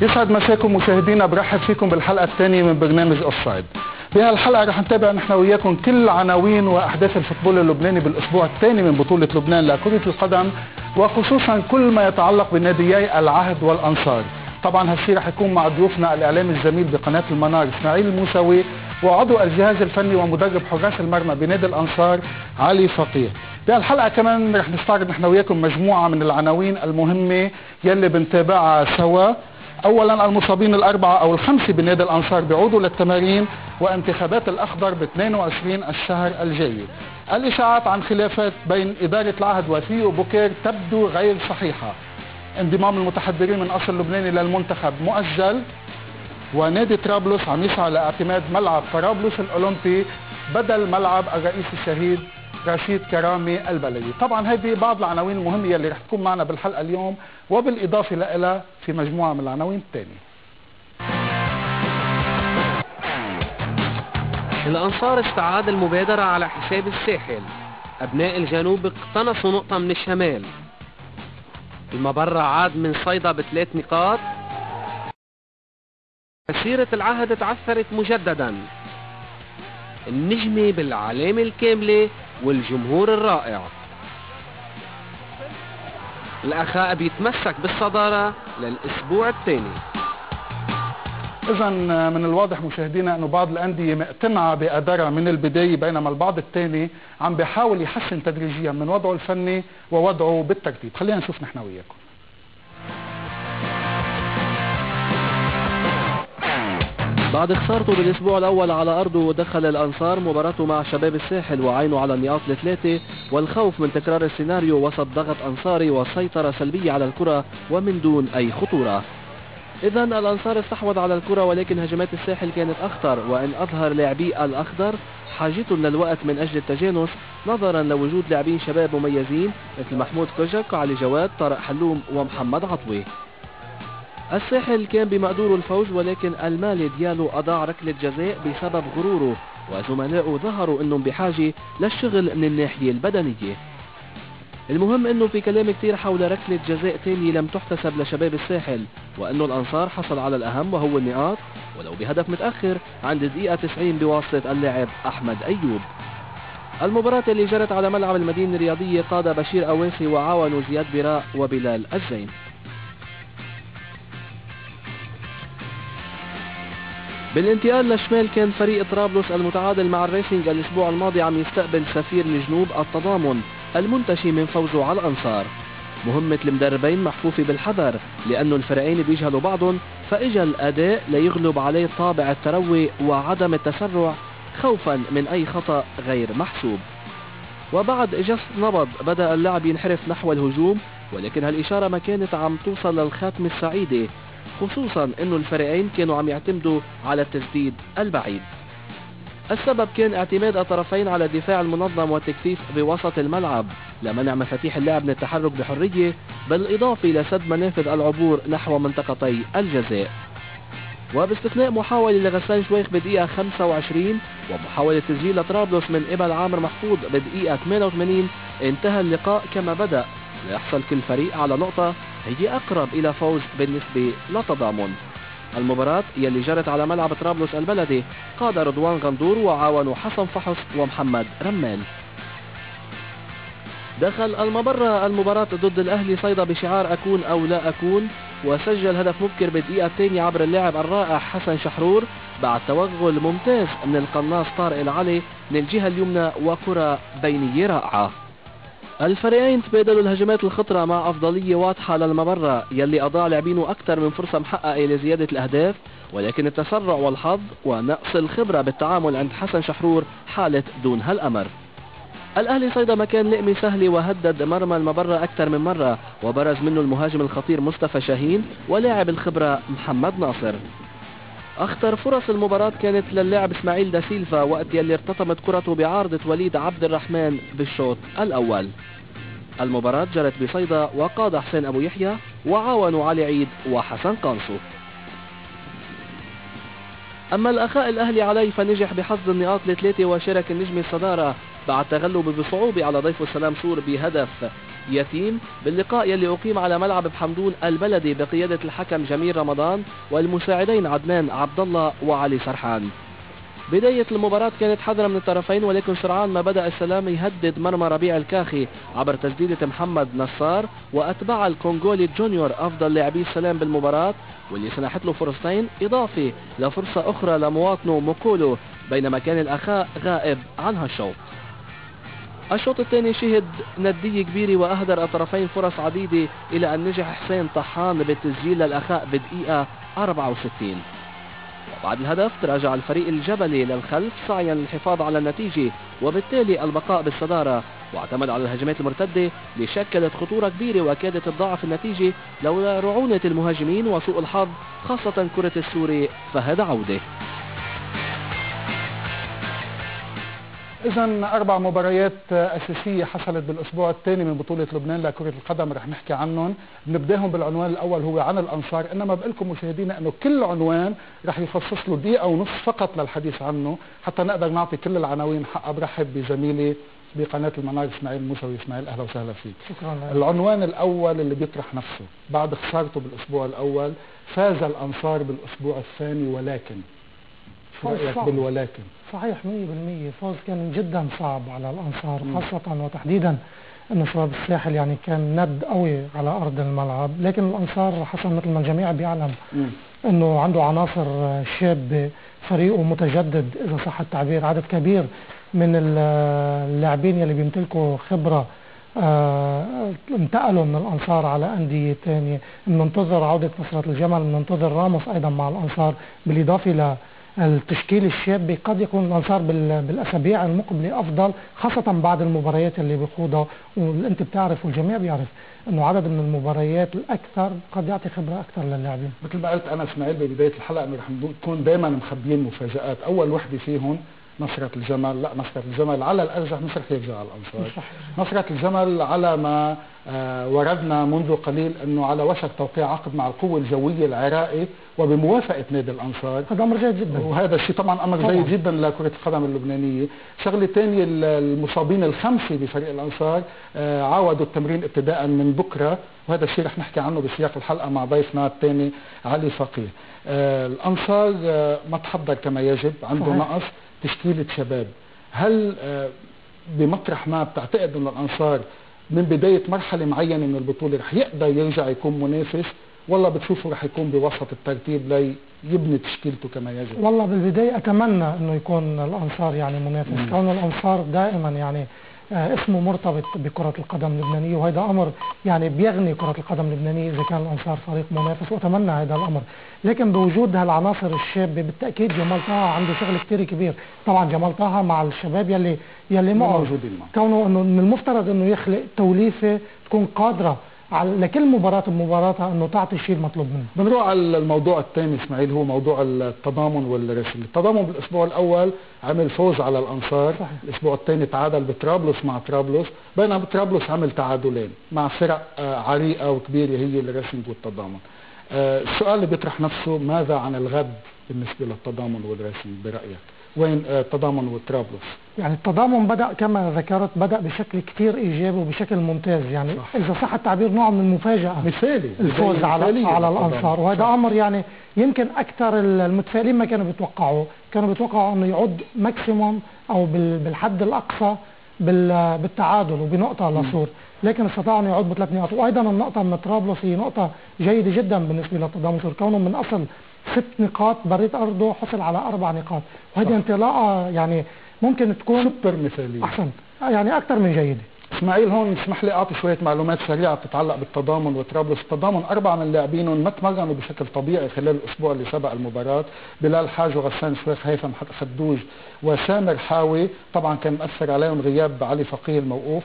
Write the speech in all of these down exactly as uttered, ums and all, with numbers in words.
يسعد مساكم مشاهدينا، برحب فيكم بالحلقة الثانية من برنامج اوفسايد. بهالحلقة رح نتابع نحن وياكم كل عناوين واحداث الفوتبول اللبناني بالاسبوع الثاني من بطولة لبنان لكرة القدم، وخصوصا كل ما يتعلق بناديي العهد والانصار. طبعا هالشيء رح يكون مع ضيوفنا الاعلامي الزميل بقناة المنار اسماعيل الموسوي، وعضو الجهاز الفني ومدرب حراس المرمى بنادي الانصار علي فقيه. بهالحلقة كمان رح نستعرض نحن وياكم مجموعة من العناوين المهمة يلي بنتابعها سوا. اولا المصابين الاربعه او الخمسه بنادي الانصار بيعودوا للتمارين، وانتخابات الاخضر ب اثنين وعشرين الشهر الجاي. الاشاعات عن خلافات بين اداره العهد وثيو بوكير تبدو غير صحيحه. انضمام المتحضرين من اصل لبناني للمنتخب مؤجل، ونادي طرابلس عم يسعى لاعتماد ملعب طرابلس الاولمبي بدل ملعب الرئيس الشهيد رشيد كرامي البلدي. طبعا هذه بعض العناوين المهمه اللي رح تكون معنا بالحلقه اليوم، وبالاضافه لها في مجموعه من العناوين الثانيه. الانصار استعاد المبادره على حساب الساحل، ابناء الجنوب اقتنصوا نقطه من الشمال. المبرة عاد من صيدا بثلاث نقاط. مسيرة العهد تعثرت مجددا. النجمة بالعلامة الكاملة والجمهور الرائع. الأخاء بيتمسك بالصدارة للأسبوع الثاني. إذا من الواضح مشاهدينا أنه بعض الأندية مقتنعة بأدارة من البداية، بينما البعض الثاني عم بيحاول يحسن تدريجيا من وضعه الفني ووضعه بالترتيب. خلينا نشوف نحن وياكم. بعد خسارته بالاسبوع الاول على ارضه، دخل الانصار مباراته مع شباب الساحل وعينه على النقاط الثلاثه، والخوف من تكرار السيناريو وسط ضغط انصاري وسيطره سلبيه على الكره ومن دون اي خطوره. اذا الانصار استحوذ على الكره، ولكن هجمات الساحل كانت اخطر، وان اظهر لاعبي الاخضر حاجتهم للوقت من اجل التجانس نظرا لوجود لاعبين شباب مميزين مثل محمود كوجك، علي جواد، طارق حلوم ومحمد عطوي. الساحل كان بمقدوره الفوز، ولكن المالي ديالو اضاع ركله جزاء بسبب غروره، وزملائه ظهروا انهم بحاجه للشغل من الناحيه البدنيه. المهم انه في كلام كثير حول ركله جزاء ثانيه لم تحتسب لشباب الساحل، وانه الانصار حصل على الاهم وهو النقاط، ولو بهدف متاخر عند الدقيقه تسعين بواسطه اللاعب احمد ايوب. المباراة اللي جرت على ملعب المدينة الرياضية قاد بشير اويسي وعاونوا زياد براء وبلال الزين. بالانتقال للشمال، كان فريق طرابلس المتعادل مع الريسنج الاسبوع الماضي عم يستقبل سفير الجنوب التضامن المنتشي من فوزه على الانصار. مهمة المدربين محفوفة بالحذر، لانه الفريقين بيجهلوا بعضهم، فاجا الاداء ليغلب عليه طابع التروي وعدم التسرع خوفا من اي خطأ غير محسوب. وبعد جس نبض بدأ اللعب ينحرف نحو الهجوم، ولكن هالاشارة ما كانت عم توصل للخاتمة السعيدة، خصوصا انه الفريقين كانوا عم يعتمدوا على التسديد البعيد. السبب كان اعتماد الطرفين على الدفاع المنظم والتكثيف بوسط الملعب لمنع مفاتيح اللعب من التحرك بحرية، بالاضافة لسد منافذ العبور نحو منطقتي الجزاء. وباستثناء محاولة لغسان شويخ بدقيقة خمسة وعشرين ومحاولة تسجيل لطرابلس من قبل عامر محفوظ بدقيقة ثمانية وثمانين، انتهى اللقاء كما بدأ، ليحصل كل فريق على نقطة هي أقرب إلى فوز بالنسبة لتضامن. المباراة يلي جرت على ملعب طرابلس البلدي قاد رضوان غندور وعاونوا حسن فحص ومحمد رمال. دخل المبرة المباراة ضد الأهلي صيدا بشعار أكون أو لا أكون، وسجل هدف مبكر بالدقيقة الثانية عبر اللاعب الرائع حسن شحرور بعد توغل ممتاز من القناص طارق العلي من الجهة اليمنى وكرة بينية رائعة. الفريقين تبادلوا الهجمات الخطرة مع أفضلية واضحة للمبرة يلي أضاع لاعبينه أكثر من فرصة محققة لزيادة الأهداف، ولكن التسرع والحظ ونقص الخبرة بالتعامل عند حسن شحرور حالة دون هالأمر. الأهلي صيدا مكان لقمة سهلة وهدد مرمى المبرة أكثر من مرة، وبرز منه المهاجم الخطير مصطفى شاهين ولاعب الخبرة محمد ناصر. أخطر فرص المباراة كانت للاعب اسماعيل دا سيلفا وقت يلي ارتطمت كرته بعارضة وليد عبد الرحمن بالشوط الأول. المباراة جرت بصيدا وقاد حسين أبو يحيى وعاونوا علي عيد وحسن قانصو. أما الأخاء الأهلي علي فنجح بحصد النقاط الثلاثة وشارك النجم الصدارة بعد تغلبه بصعوبة على ضيفه سلام سور بهدف يتيم باللقاء يلي أقيم على ملعب بحمدون البلدي بقيادة الحكم جميل رمضان والمساعدين عدنان عبد الله وعلي سرحان. بداية المباراة كانت حذرة من الطرفين، ولكن سرعان ما بدأ السلام يهدد مرمى ربيع الكاخي عبر تسديدة محمد نصار، وأتبع الكونغولي جونيور أفضل لاعبي السلام بالمباراة واللي سنحت له فرصتين إضافة لفرصة أخرى لمواطنه موكولو، بينما كان الأخاء غائب عن هالشوط. الشوط الثاني شهد ندية كبيرة وأهدر الطرفين فرص عديدة إلى أن نجح حسين طحان بالتسجيل للأخاء بدقيقة أربعة وستين. بعد الهدف تراجع الفريق الجبلي للخلف سعيا للحفاظ على النتيجة وبالتالي البقاء بالصدارة، واعتمد على الهجمات المرتدة اللي شكلت خطورة كبيرة وكادت تضاعف النتيجة لولا رعونة المهاجمين وسوء الحظ، خاصة كرة السوري فهد عودة. إذا أربع مباريات أساسية حصلت بالأسبوع الثاني من بطولة لبنان لكرة القدم رح نحكي عنهم. بنبداهم بالعنوان الأول هو عن الأنصار، إنما بقول لكم مشاهدينا إنه كل عنوان رح يخصص له دقيقة ونص فقط للحديث عنه حتى نقدر نعطي كل العناوين حقها. برحب بزميلي بقناة المنار إسماعيل موسوي. إسماعيل أهلا وسهلا فيك. شكرا. العنوان الأول اللي بيطرح نفسه بعد خسارته بالأسبوع الأول، فاز الأنصار بالأسبوع الثاني ولكن شو رأيك بالولكن؟ صحيح مية بالمية فوز كان جدا صعب على الأنصار، خاصة وتحديدا أنه شباب الساحل يعني كان ند قوي على أرض الملعب، لكن الأنصار حسن مثل ما الجميع بيعلم أنه عنده عناصر شابة، فريقه متجدد إذا صح التعبير، عدد كبير من اللاعبين يلي بيمتلكوا خبرة آه انتقلوا من الأنصار على أندية ثانية. بننتظر عودة نصرة الجمل، بننتظر راموس أيضا مع الأنصار، بالإضافة ل التشكيل الشاب. قد يكون الأنصار بالأسابيع المقبلة أفضل، خاصة بعد المباريات اللي بيخوضها، وأنت بتعرف والجميع بيعرف أنه عدد من المباريات الأكثر قد يعطي خبرة أكثر للاعبين. مثل ما قلت أنا إسماعيل ببداية الحلقة أنه رح نكون دائما مخبيين مفاجآت. أول وحدة فيهم نصرة الجمل، لا نصرة الجمل على الأرجح مش رح يرجع على الأنصار. نصرة الجمل على ما آه وردنا منذ قليل أنه على وشك توقيع عقد مع القوة الجوية العراقي وبموافقة نادي الأنصار. هذا أمر جيد جدا، وهذا الشيء طبعا أمر طبعا. جيد جدا لكرة القدم اللبنانية. شغلة ثانية، المصابين الخمسة بفريق الأنصار آه عاودوا التمرين ابتداء من بكرة، وهذا الشيء رح نحكي عنه بسياق الحلقة مع ضيفنا الثاني علي فقيه. آه الأنصار آه ما تحضر كما يجب، عنده صحيح. نقص تشكيلة شباب. هل آه بمطرح ما بتعتقد أن الأنصار من بداية مرحلة معينة من البطولة رح يقدر يرجع يكون منافس، ولا بتشوفه رح يكون بوسط الترتيب ليبني تشكيلته كما يجب؟ والله بالبداية أتمنى أنه يكون الأنصار يعني منافس، كون الأنصار دائما يعني آه اسمه مرتبط بكرة القدم اللبنانية، وهذا أمر يعني بيغني كرة القدم اللبنانية إذا كان الأنصار فريق منافس، وأتمنى هذا الأمر. لكن بوجود هالعناصر الشابة بالتأكيد جمال طه عنده شغل كتير كبير. طبعا جمال طه مع الشباب يلي يلي معه، كونه انه من المفترض انه يخلق توليفة تكون قادرة على لكل مباراة بمباراتها انه تعطي الشيء المطلوب منه. بنروح على الموضوع الثاني اسماعيل، هو موضوع التضامن والرسل. التضامن بالاسبوع الاول عمل فوز على الانصار، صحيح. الاسبوع الثاني تعادل بطرابلس مع طرابلس، بينما بطرابلس عمل تعادلين مع فرق عريقة وكبيرة هي الرسل والتضامن. السؤال اللي بيطرح نفسه، ماذا عن الغد بالنسبة للتضامن والرسم برأيك؟ وين التضامن وطرابلس؟ يعني التضامن بدأ كما ذكرت بدأ بشكل كتير إيجابي وبشكل ممتاز، يعني صح. إذا صح التعبير نوع من المفاجأة مثالي الفوز على على الأنصار، وهذا أمر يعني يمكن أكثر المتفائلين ما كانوا بيتوقعوا، كانوا بيتوقعوا أنه يعود ماكسيموم أو بالحد الأقصى بالتعادل وبنقطة لصور، لكن استطاع أن يعود بثلاث نقاط. وأيضا النقطة من طرابلس هي نقطة جيدة جدا بالنسبة للتضامن، كونه من أصل ست نقاط بريت أرضه حصل على أربع نقاط، وهذه انطلاقة يعني ممكن تكون سوبر مثالية، أحسن يعني أكثر من جيدة. اسماعيل هون اسمح لي اعطي شويه معلومات سريعه بتتعلق بالتضامن وطرابلس. التضامن اربعه من لاعبينهم ما تمرنوا بشكل طبيعي خلال الاسبوع اللي سبق المباراه، بلال حاج وغسان شويخ هيثم خدوج وسامر حاوي، طبعا كان مأثر عليهم غياب علي فقيه الموقوف.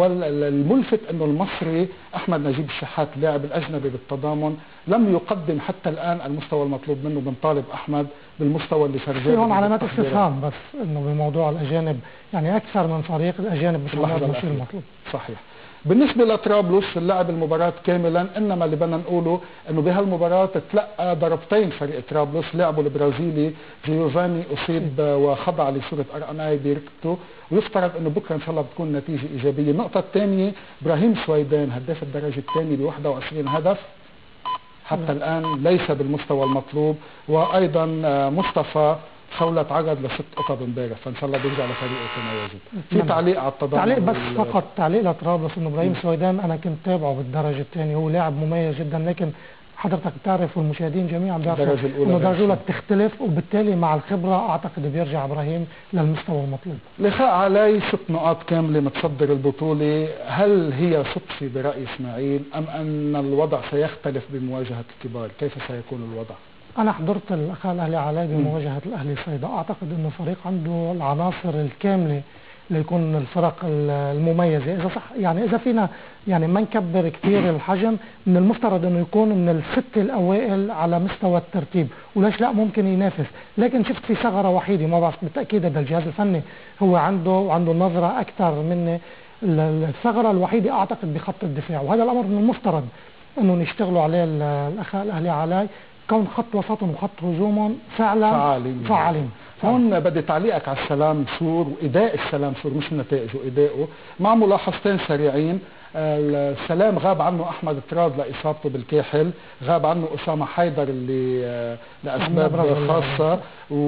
والملفت انه المصري احمد نجيب الشحات اللاعب الاجنبي بالتضامن لم يقدم حتى الان المستوى المطلوب منه. بنطالب احمد بالمستوى اللي فرجاه. في هون علامات استفهام بس انه بموضوع الاجانب، يعني اكثر من فريق الاجانب مش المطلوب. صحيح. بالنسبة لطرابلس اللعب المباراة كاملا، انما اللي بدنا نقوله انه بهالمباراة تلقى ضربتين فريق طرابلس. لاعبه البرازيلي جيوفاني اصيب وخضع لصورة ار ان اي بركبته، ويفترض انه بكره ان شاء الله بتكون نتيجة ايجابية. النقطة الثانية ابراهيم سويدان هداف الدرجة الثانية ب واحد وعشرين هدف حتى الان ليس بالمستوى المطلوب، وايضا مصطفى خولة تعرض لست قطب امبارح، فان شاء الله بيرجع لفريقه كما يجب. في تعليق على التضامن؟ تعليق بس فقط تعليق لطرابلس انه ابراهيم سويدان انا كنت تابعه بالدرجه الثانيه، هو لاعب مميز جدا، لكن حضرتك بتعرف والمشاهدين جميعا بيعرفوا انه الدرجه الاولى بتختلف، وبالتالي مع الخبره اعتقد بيرجع ابراهيم للمستوى المطلوب. لقاء علي ست نقاط كامله متصدر البطوله، هل هي صدفه براي اسماعيل ام ان الوضع سيختلف بمواجهه الكبار؟ كيف سيكون الوضع؟ أنا حضرت الأخ الأهلي علاء بمواجهة الأهلي صيدا، أعتقد أنه فريق عنده العناصر الكاملة ليكون الفرق المميزة. إذا صح يعني إذا فينا يعني ما نكبر كثير الحجم، من المفترض أنه يكون من الست الأوائل على مستوى الترتيب، وليش لا ممكن ينافس. لكن شفت في ثغرة وحيدة، ما بعرف بالتأكيد هذا الجهاز الفني هو عنده وعنده نظرة أكثر مني. الثغرة الوحيدة أعتقد بخط الدفاع، وهذا الأمر من المفترض أنه نشتغلوا عليه الأخ الأهلي علاء، كون خط وسطهم وخط هجومهم فعلا فعالين. فعالين. هون بدي تعليقك على السلام سور وإداء السلام سور، مش نتائجه، إداؤه، مع ملاحظتين سريعين. السلام غاب عنه احمد طراد لاصابته بالكاحل، غاب عنه اسامه حيدر اللي لاسباب خاصه،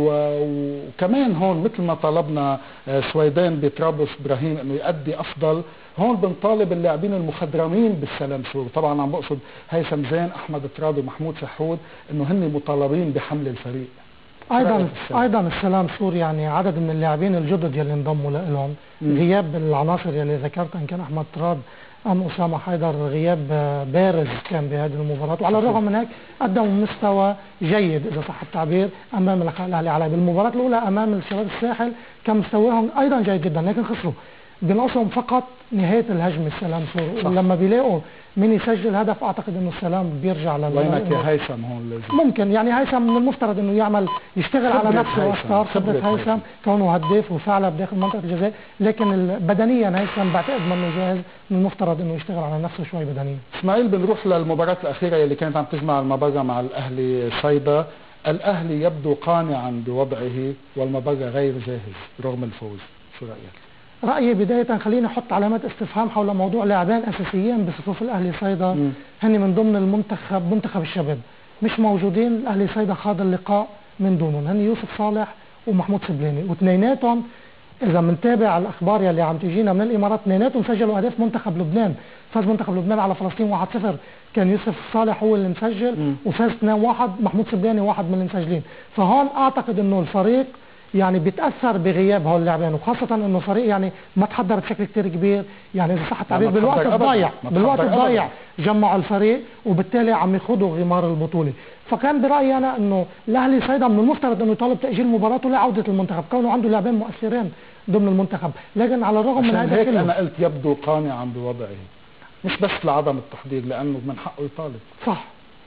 وكمان هون مثل ما طلبنا سويدان بطرابلس ابراهيم انه يؤدي افضل، هون بنطالب اللاعبين المخضرمين بالسلام سور، طبعا عم بقصد هيثم زين، احمد طراد ومحمود شحود، انه هن مطالبين بحمل الفريق. ايضا ايضا السلام سور يعني عدد من اللاعبين الجدد يلي انضموا لهم، غياب العناصر يلي ذكرتها ان كان احمد طراد ام اسامه حيدر غياب بارز كان بهذه المباراه، وعلى الرغم من هيك قدموا مستوى جيد اذا صح التعبير امام الاهلي علاء. بالمباراه الاولى امام الشباب الساحل كان مستواهم ايضا جيد جدا، لكن خسروا، بنقصهم فقط نهايه الهجمه السلام سور، ولما بيلاقوا مين يسجل هدف اعتقد انه السلام بيرجع لل وينك يا هيثم هون لازم ممكن يعني هيثم من المفترض انه يعمل يشتغل على نفسه اكثر، خبره هيثم كونه هداف وفعله بداخل منطقه الجزاء، لكن بدنيا هيثم بعتقد انه جاهز، من المفترض انه يشتغل على نفسه شوي بدنيا. اسماعيل بنروح للمباراه الاخيره اللي كانت عم تجمع المباراه مع الاهلي صيدا، الاهلي يبدو قانعا بوضعه والمباراه غير جاهز رغم الفوز، شو رايك؟ رأيي بداية خلينا نحط علامات استفهام حول موضوع لاعبين أساسيين بصفوف الأهلي صيدا هن من ضمن المنتخب منتخب الشباب مش موجودين. الأهلي صيدا خاض اللقاء من دونهم، هن يوسف صالح ومحمود سبلاني، واثنيناتهم إذا بنتابع الأخبار يلي عم تجينا من الإمارات اثنيناتهم سجلوا أهداف منتخب لبنان. فاز منتخب لبنان على فلسطين واحد صفر، كان يوسف صالح هو اللي مسجل، وفاز اثنين واحد محمود سبلاني واحد من المسجلين. فهون أعتقد إنه الفريق يعني بيتاثر بغياب هول اللاعبين، وخاصه انه فريق يعني ما تحضر بشكل كثير كبير، يعني اذا صح التعبير بالوقت الضايع بالوقت الضايع جمعوا الفريق، وبالتالي عم يخوضوا غمار البطوله. فكان برايي انا انه الاهلي صيدا من المفترض انه يطالب تاجيل مباراته لعوده المنتخب، كونه عنده لاعبين مؤثرين ضمن المنتخب، لكن على الرغم من هذا كله انا قلت يبدو قانعا بوضعه، مش بس لعدم التحضير، لانه من حقه يطالب. صح،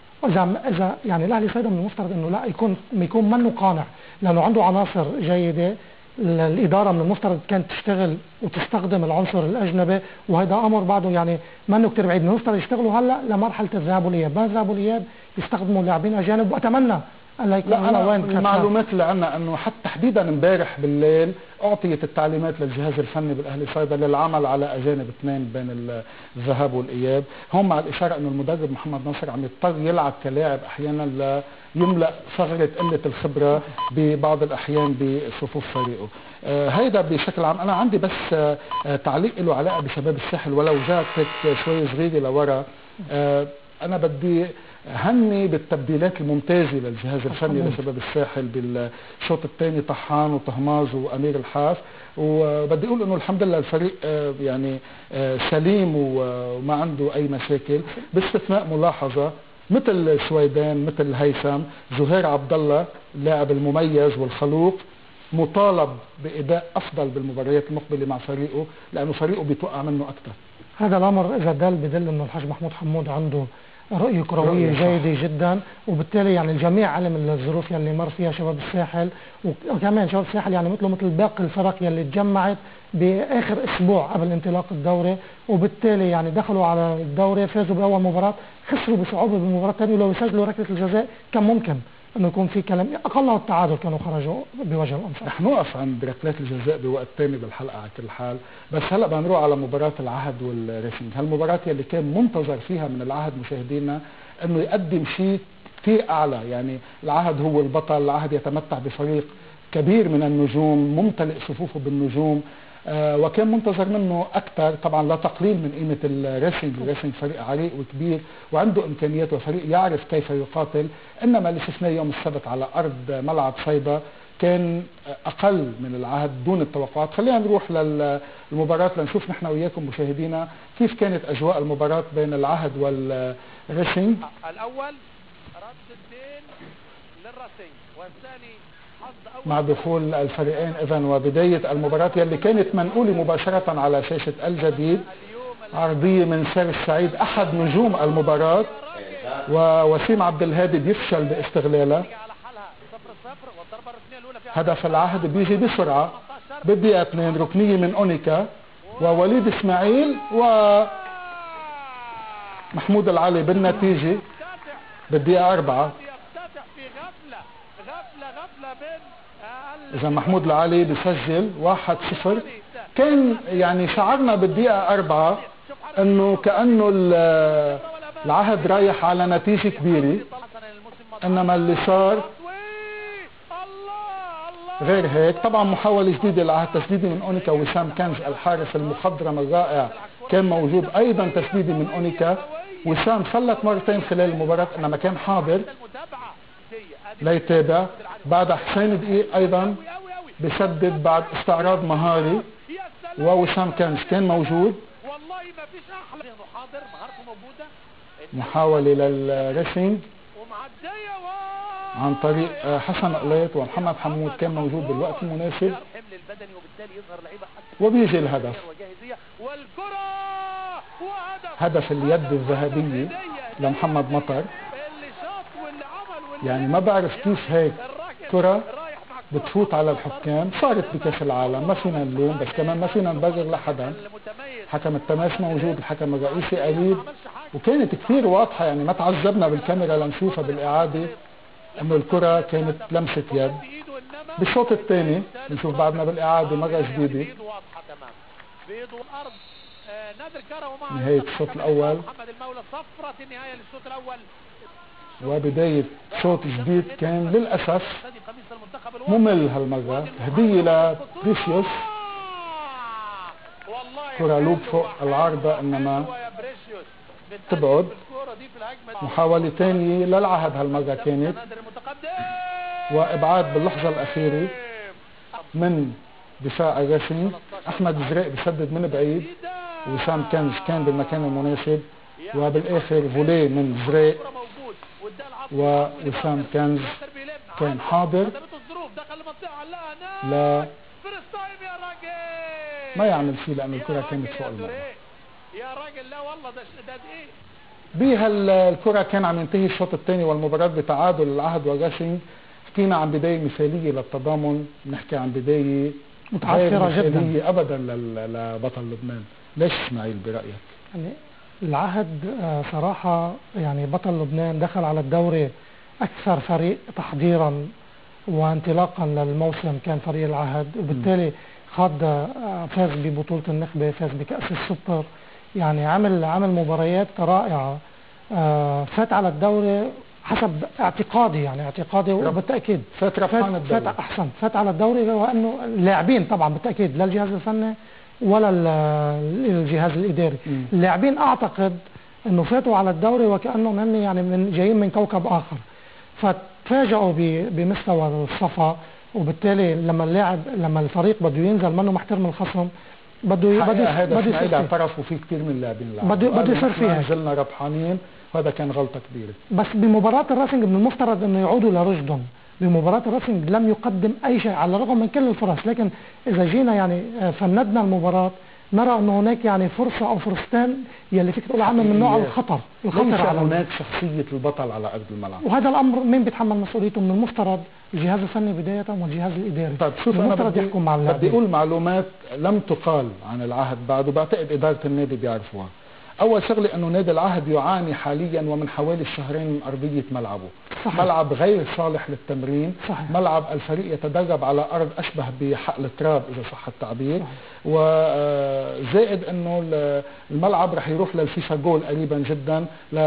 إذا إذا يعني الأهلي صيدا من المفترض إنه لا يكون يكون منه قانع، لأنه عنده عناصر جيدة، الإدارة من المفترض كانت تشتغل وتستخدم العنصر الأجنبي، وهذا أمر بعده يعني منه كثير بعيد، من المفترض يشتغلوا هلا لمرحلة الذهاب والإياب، ما الذهاب والإياب يستخدموا لاعبين أجانب، وأتمنى لا أنا وين المعلومات اللي عندنا انه حتى تحديدا امبارح بالليل اعطيت التعليمات للجهاز الفني بالاهلي صيدا للعمل على اجانب اثنين بين الذهاب والاياب، هم مع الاشاره انه المدرب محمد ناصر عم يضطر يلعب كلاعب احيانا ليملا ثغره قله الخبره ببعض الاحيان بصفوف فريقه. آه هيدا بشكل عام. انا عندي بس آه تعليق له علاقه بشباب الساحل ولو جاءت شوي صغيره لورا. آه انا بدي هني بالتبديلات الممتازه للجهاز الفني لشباب الساحل بالشوط الثاني، طحان وطهماز وامير الحاف، وبدي اقول انه الحمد لله الفريق يعني سليم وما عنده اي مشاكل، باستثناء ملاحظه مثل سويدان مثل هيثم، زهير عبد الله اللاعب المميز والخلوق مطالب باداء افضل بالمباريات المقبله مع فريقه، لانه فريقه بيتوقع منه اكثر. هذا الامر اذا دل بدل انه الحاج محمود حمود عنده رؤية كروية جيدة جدا، وبالتالي يعني الجميع علم الظروف يلي مر فيها شباب الساحل، وكمان شباب الساحل يعني مثله مثل باقي الفرق يلي تجمعت باخر اسبوع قبل انطلاق الدوري، وبالتالي يعني دخلوا على الدوري فازوا باول مباراة، خسروا بصعوبة بالمباراة الثانية، ولو يسجلوا ركلة الجزاء كان ممكن انه يكون في كلام اقله التعادل، كانوا خرجوا بوجه الانصار. رح نوقف عند ركلات الجزاء بوقت ثاني بالحلقه على كل حال، بس هلا بدنا نروح على مباراه العهد والريسنج، هالمباراه اللي كان منتظر فيها من العهد مشاهدينا انه يقدم شيء كثير اعلى، يعني العهد هو البطل، العهد يتمتع بفريق كبير من النجوم ممتلئ صفوفه بالنجوم، آه وكان منتظر منه اكثر، طبعا لا تقليل من قيمه الريسنج، الريسنج فريق عريق وكبير وعنده امكانيات وفريق يعرف كيف يقاتل، انما اللي شفناه يوم السبت على ارض ملعب صيدا كان اقل من العهد دون التوقعات. خلينا نروح للمباراه لنشوف نحن وياكم مشاهدينا كيف كانت اجواء المباراه بين العهد والريسنج. الاول رد الدين للريسنج، والثاني مع دخول الفريقين اذا وبدايه المباراه يلي كانت منقوله مباشره على شاشه الجديد، عرضيه من سير السعيد احد نجوم المباراه، ووسيم عبد الهادي بيفشل باستغلالها. هدف العهد بيجي بسرعه بالدقيقه اثنين، ركنيه من اونيكا ووليد اسماعيل ومحمود العلي بالنتيجه بالدقيقه أربعة. إذا محمود العلي بيسجل واحد صفر. كان يعني شعرنا بالدقيقة أربعة إنه كأنه العهد رايح على نتيجة كبيرة، إنما اللي صار غير هيك. طبعا محاولة جديدة للعهد، تسديدة من أونيكا، وسام كنز الحارس المخضرم الرائع كان موجود، أيضا تسديدة من أونيكا. وسام فلت مرتين خلال المباراة إنما كان حاضر ليتابع. بعد حسين دقيق ايضا بسدد بعد استعراض مهاري، ووسام كانز كان موجود. محاولة للريسنج عن طريق حسن قليط، ومحمد حمود كان موجود بالوقت المناسب، وبيجي الهدف، هدف اليد الذهبية لمحمد مطر. يعني ما بعرف كيف هيك كرة بتفوت على الحكام، صارت بكاس العالم ما فينا نلوم، بس كمان ما فينا نبرر لحدا. حكم التماس موجود، الحكم الرئيسي قريب، وكانت كثير واضحة، يعني ما تعذبنا بالكاميرا لنشوفها بالإعادة انه الكرة كانت لمسة يد. بالشوط الثاني بنشوف بعدنا بالإعادة مرة جديدة نهاية الشوط الأول وبداية شوط جديد كان للأسف ممل هالمرة. هدية لبريسيوس، كرة لوب فوق العارضة انما تبعد. محاولة ثانية للعهد هالمرة كانت، وابعاد باللحظة الأخيرة من دفاع الريسنج. احمد زريق بسدد من بعيد، وسام كنز كان بالمكان المناسب، وبالاخر فولي من زريق، ووسام كنز كان حاضر. لا ما يعمل شيء لأن الكرة كانت فوق المرمى. بهالكرة كان عم ينتهي الشوط الثاني والمباراة بتعادل العهد والريسنج. حكينا عن بداية مثالية للتضامن، نحكي عن بداية متعثرة جدا أبدا لبطل لبنان. ليش اسماعيل برأيك؟ يعني العهد صراحة يعني بطل لبنان دخل على الدوري أكثر فريق تحضيرا وانطلاقا للموسم كان فريق العهد، وبالتالي خاض فاز ببطولة النخبة، فاز بكأس السوبر، يعني عمل عمل مباريات رائعة. فات على الدوري حسب اعتقادي، يعني اعتقادي وبالتأكيد فات ربحان الدوري. فات أحسن فات على الدوري، وأنه اللاعبين طبعا بالتأكيد لا الجهاز الفني ولا الجهاز الإداري، اللاعبين أعتقد أنه فاتوا على الدوري وكأنهم هن يعني من جايين من كوكب آخر، فتفاجئوا بمستوى الصفا. وبالتالي لما اللاعب لما الفريق بده ينزل منه محترم الخصم، بده بده هذا اسماعيل اعترف، وفي كثير من اللاعبين بده بده يصير فيها نزلنا ربحانين، وهذا كان غلطه كبيره. بس بمباراه الريسنج من المفترض انه يعودوا لرشدهم. بمباراه الريسنج لم يقدم اي شيء على الرغم من كل الفرص، لكن اذا جينا يعني فندنا المباراه نرى انه هناك يعني فرصه او فرصتين يلي فيك تقول عنهم من نوع الخطر الخطر ليس على هناك شخصيه البطل على ارض الملعب. وهذا الامر مين بيتحمل مسؤوليته؟ من المفترض الجهاز الفني بدايه والجهاز الاداري. طيب شوف، انا المفترض بدي يحكم مع اللاعبين. بدي اقول معلومات لم تقال عن العهد بعد، وبعتقد اداره النادي بيعرفوها. اول شغله انه نادي العهد يعاني حاليا ومن حوالي شهرين من ارضيه ملعبه. صحيح. ملعب غير صالح للتمرين. صحيح. ملعب الفريق يتدرب على ارض اشبه بحقل تراب اذا صح التعبير. وزائد انه الملعب رح يروح للفيفا جول قريبا جدا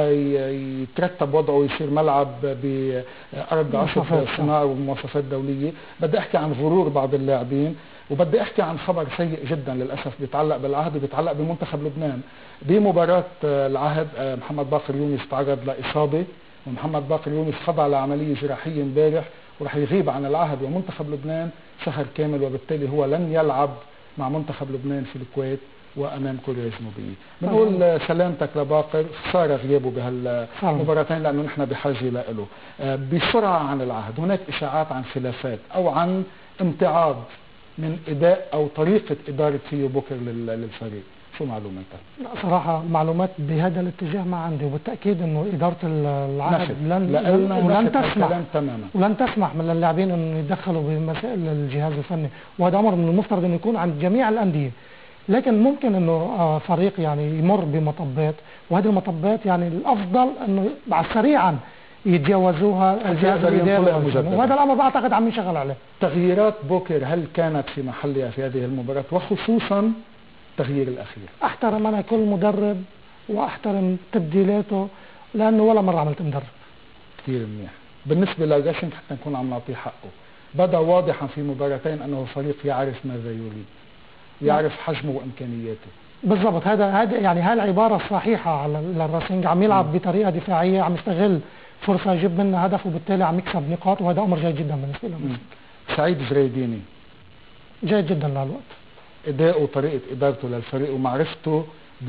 ليترتب وضعه ويصير ملعب بارض عصف صناعي ومواصفات دوليه. بدي احكي عن غرور بعض اللاعبين، وبدي احكي عن خبر سيء جدا للاسف بيتعلق بالعهد وبيتعلق بمنتخب لبنان. بمباراه العهد محمد باقر يونس تعرض لاصابه، ومحمد باقر يونس خضع لعمليه جراحيه امبارح ورح يغيب عن العهد ومنتخب لبنان شهر كامل، وبالتالي هو لن يلعب مع منتخب لبنان في الكويت وامام كوريا الجنوبيه. بنقول سلامتك لباقر، خساره غيابه بهالمباراتين لانه نحن بحاجه له. بسرعه عن العهد، هناك اشاعات عن خلافات او عن امتعاض من اداء او طريقه اداره فيو بوكر للفريق، شو معلوماتك؟ لا صراحه معلومات بهذا الاتجاه ما عندي، وبالتاكيد انه اداره العهد لن ولن تسمح تماما ولن تسمح من اللاعبين انه يتدخلوا بمسائل الجهاز الفني، وهذا امر من المفترض انه يكون عند جميع الانديه. لكن ممكن انه فريق يعني يمر بمطبات، وهذه المطبات يعني الافضل انه سريعا يتجاوزوها الجهاز الاداري، وهذا الامر بعتقد عم يشغل عليه. تغييرات بوكر هل كانت في محلها في هذه المباراه، وخصوصا التغيير الاخير؟ احترم انا كل مدرب واحترم تبديلاته، لانه ولا مره عملت مدرب. كثير منيح. بالنسبه لجاشن حتى نكون عم نعطيه حقه، بدا واضحا في مباراتين انه فريق يعرف ماذا يريد، يعرف حجمه وامكانياته. بالضبط، هذا هذا يعني هاي العباره الصحيحه على الراسينج. عم يلعب م. بطريقه دفاعيه، عم يستغل فرصه يجيب منها هدف، وبالتالي عم يكسب نقاط، وهذا امر جيد جدا بالنسبه له. سعيد جريديني جيد جدا للوقت، اداؤه وطريقه ادارته للفريق ومعرفته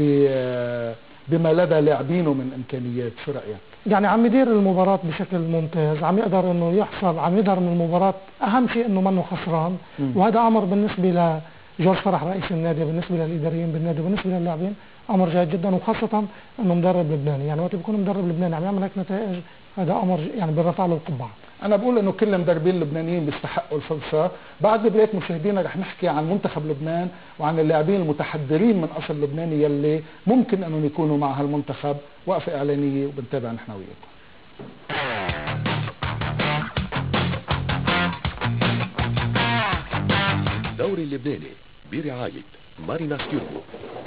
بما لدى لاعبينه من امكانيات، شو رايك؟ يعني عم يدير المباراه بشكل ممتاز، عم يقدر انه يحصل، عم يقدر من المباراه، اهم شيء انه منه خسران. م. وهذا امر بالنسبه لجورج فرح رئيس النادي، بالنسبه للاداريين بالنادي، بالنسبه للاعبين امر جيد جدا، وخاصه انه مدرب لبناني. يعني وقت بيكون مدرب لبناني عم يعمل هيك نتائج، هذا امر يعني بيرفع له القبعه. انا بقول انه كل المدربين اللبنانيين بيستحقوا الفرصه. بعد بدايه مشاهدينا رح نحكي عن منتخب لبنان وعن اللاعبين المتحضرين من اصل لبناني يلي ممكن انهم يكونوا مع هالمنتخب. وقفه اعلانيه وبنتابع نحن وياكم. الدوري اللبناني برعايه ماريناس تيربو.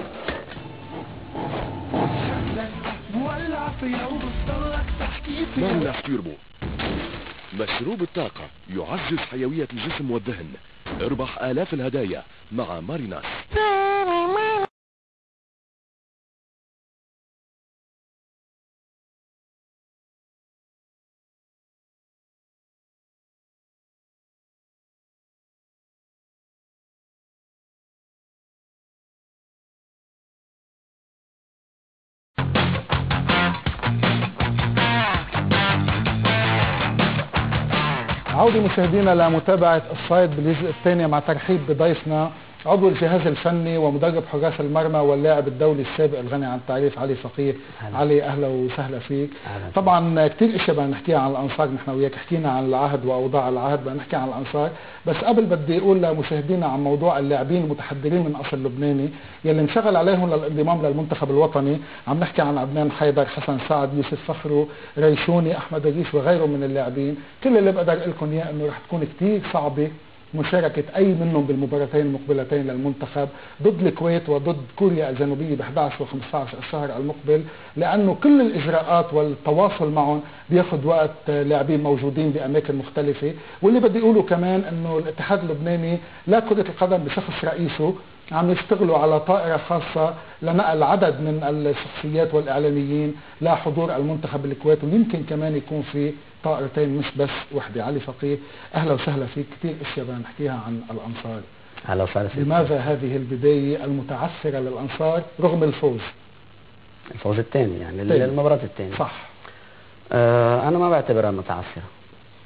ماريناس تيربو مشروب الطاقة يعزز حيوية الجسم والذهن. اربح آلاف الهدايا مع ماريناس. عودة مشاهدينا لمتابعة الصيد بالجزء الثاني مع ترحيب بضيفنا عضو الجهاز الفني ومدرب حراس المرمى واللاعب الدولي السابق الغني عن التعريف علي فقيه. أهلا. علي اهلا وسهلا فيك. أهلا. طبعا كثير اشياء بدنا نحكيها عن الانصار نحن وياك، حكينا عن العهد واوضاع العهد، بدنا نحكي عن الانصار، بس قبل بدي اقول لمشاهدينا عن موضوع اللاعبين المتحضرين من اصل لبناني يلي انشغل عليهم للانضمام للمنتخب الوطني. عم نحكي عن عدنان حيدر، حسن سعد، يوسف فخرو، ريشوني، احمد الريش وغيرهم من اللاعبين. كل اللي بقدر اقول لكم اياه انه رح تكون كثير صعبه مشاركة أي منهم بالمباراتين المقبلتين للمنتخب ضد الكويت وضد كوريا الجنوبية ب احد عشر و خمسة عشر الشهر المقبل، لأنه كل الإجراءات والتواصل معهم بياخذ وقت، لاعبين موجودين بأماكن مختلفة. واللي بدي أقوله كمان أنه الاتحاد اللبناني لا كرة القدم بشخص رئيسه عم يشتغلوا على طائرة خاصة لنقل عدد من الشخصيات والإعلاميين لحضور المنتخب الكويت، ويمكن كمان يكون في طائرتين مش بس وحدة. علي فقيه أهلا وسهلا فيك. كثير أشياء بدنا نحكيها عن الأنصار. أهلا وسهلا فيك. لماذا هذه البداية المتعثرة للأنصار رغم الفوز؟ الفوز الثاني يعني المباراة الثانية. صح. آه أنا ما بعتبرها متعثرة.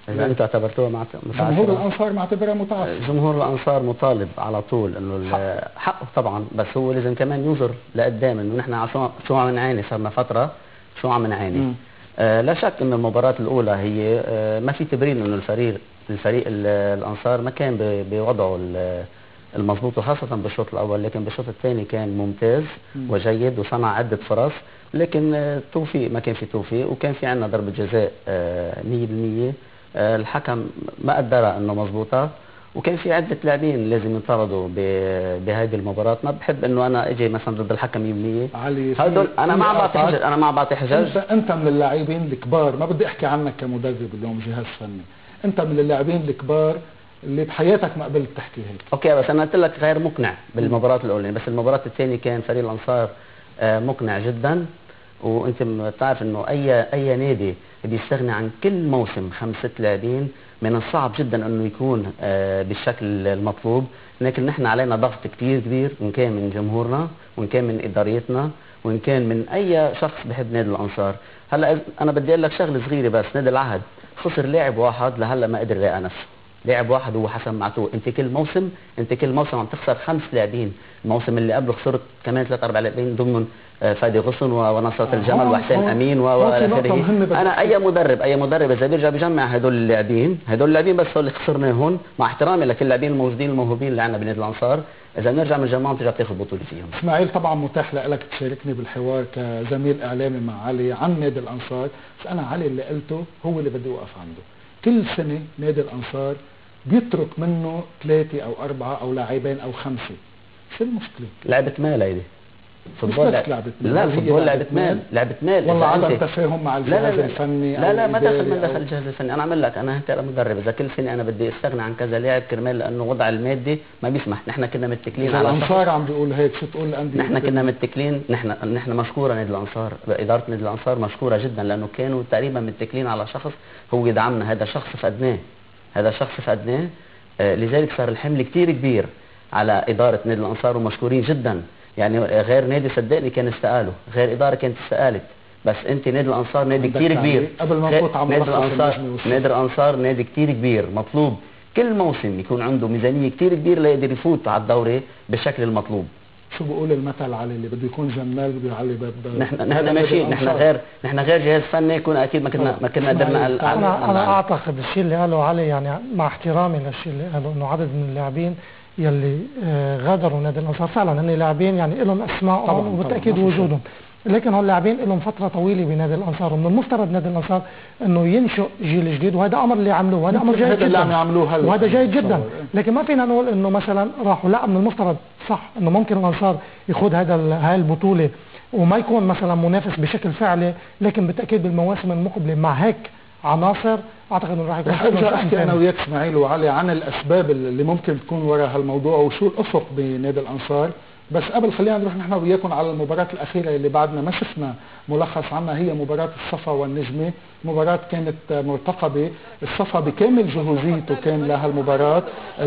اذا انتم اعتبرتوها متعثره. جمهور الانصار معتبرها متعثره. جمهور الانصار مطالب على طول انه حقه طبعا، بس هو لازم كمان ينظر لقدام انه نحن شو شو عم نعاني، صرنا فتره شو عم نعاني. آه لا شك انه المباراه الاولى هي آه ما في تبرير انه الفريق الفريق الانصار ما كان بوضعه المضبوط، وخاصه بالشوط الاول، لكن بالشوط الثاني كان ممتاز م. وجيد وصنع عده فرص، لكن التوفيق ما كان في توفيق، وكان في عندنا ضربه جزاء مية بالمية الحكم ما قدرها انه مضبوطه، وكان في عده لاعبين لازم ينطردوا بهذه المباراه. ما بحب انه انا اجي مثلا ضد الحكم مية بالمية. علي هدول انا ما عم بعطي حجج، انا ما عم بعطي حجج. انت انت من اللاعبين الكبار، ما بدي احكي عنك كمدرب اليوم جهاز فني، انت من اللاعبين الكبار اللي بحياتك ما قبلت تحكي هيك. اوكي بس انا قلت لك غير مقنع بالمباراه الاولى، بس المباراه الثانيه كان فريق الانصار مقنع جدا. وانت بتعرف انه اي اي نادي بيستغني عن كل موسم خمس ست لاعبين من الصعب جدا انه يكون بالشكل المطلوب، لكن نحن علينا ضغط كثير كبير، وان كان من جمهورنا وان كان من اداريتنا وان كان من اي شخص بحب نادي الانصار. هلا انا بدي اقول لك شغله صغيره بس، نادي العهد خسر لاعب واحد لهلا ما قدر يلاقي نفسه، لاعب واحد هو حسن معتوق. انت كل موسم انت كل موسم عم تخسر خمس لاعبين، الموسم اللي قبله خسرت كمان ثلاث اربع لاعبين ضمن فادي غصن ونصرة الجمل وحسين امين والى اخره. انا اي مدرب اي مدرب اذا بيرجع بيجمع هدول اللاعبين هدول اللاعبين بس اللي خسرناهم، مع احترامي لكل اللاعبين الموجودين الموهوبين اللي عندنا بنادي الانصار، اذا بنرجع من جمعهم ترجع تاخذ بطوله فيهم. اسماعيل طبعا متاح لك تشاركني بالحوار كزميل اعلامي مع علي عن نادي الانصار، بس انا علي اللي قلته هو اللي بدي اوقف عنده. كل سنه نادي الانصار بيترك منه ثلاثه او اربعه او لاعبين او خمسه، شو المشكله؟ لعبه مال هيدي. فوتبول لعبة مال. لا الفوتبول لعبة مال، لعبة مال. والله عدم تفاهم مع الجهاز الفني. لا لا ما دخل من دخل الجهاز الفني، انا عمل لك انا هيك مدرب، اذا كل سنه انا بدي استغنى عن كذا لاعب كرمال لانه وضع المادي ما بيسمح، نحن كنا متكلين على الانصار عم بيقول هيك، شو تقول الانديه؟ نحن كنا متكلين، نحن نحن مشكوره نادي الانصار، اداره نادي الانصار مشكوره جدا، لانه كانوا تقريبا متكلين على شخص هو يدعمنا، هذا شخص فقدناه، هذا شخص فقدناه، آه لذلك صار الحمل كثير كبير على اداره نادي الانصار، ومشكورين جدا. يعني غير نادي صدقني كان استقالوا، غير اداره كانت استقالت، بس انت نادي الانصار نادي كثير كبير. قبل ما نفوت على نادي الانصار نادي الانصار نادي كثير كبير، مطلوب كل موسم يكون عنده ميزانيه كثير كبيره ليقدر يفوت على الدوري بالشكل المطلوب. شو بقول المثل على اللي بده يكون جمال بده يعلي باب؟ نحن نحن ماشيين، نحن غير نحن غير جهاز فني، كنا اكيد ما كنا ما كنا قدرنا. انا انا اعتقد الشيء اللي قاله علي، يعني مع احترامي للشيء اللي قاله، انه عدد من اللاعبين يلي غادروا نادي الانصار فعلا هن لاعبين يعني لهم اسماء وبالتاكيد وجودهم، لكن هول لاعبين لهم فتره طويله بنادي الانصار، ومن المفترض نادي الانصار انه ينشئ جيل جديد، وهذا امر اللي عملوه، وهذا امر جيد جدا، اللي عم يعملوه هلا وهذا جيد جدا. لكن ما فينا نقول انه مثلا راحوا، لا، من المفترض صح انه ممكن الانصار يخوض هذا هاي البطوله وما يكون مثلا منافس بشكل فعلي، لكن بالتاكيد بالمواسم المقبله مع هيك عناصر اعتقد انه راح يكون. رح ارجع احكي انا وياك اسماعيل وعلي عن الاسباب اللي ممكن تكون وراء هالموضوع وشو الافق بنادي الانصار، بس قبل خلينا نروح نحن وياكم على المباراه الاخيره اللي بعدنا ما شفنا ملخص عنها، هي مباراه الصفا والنجمه. مباراه كانت مرتقبه، الصفا بكامل جهوزيته كان لها المباراه،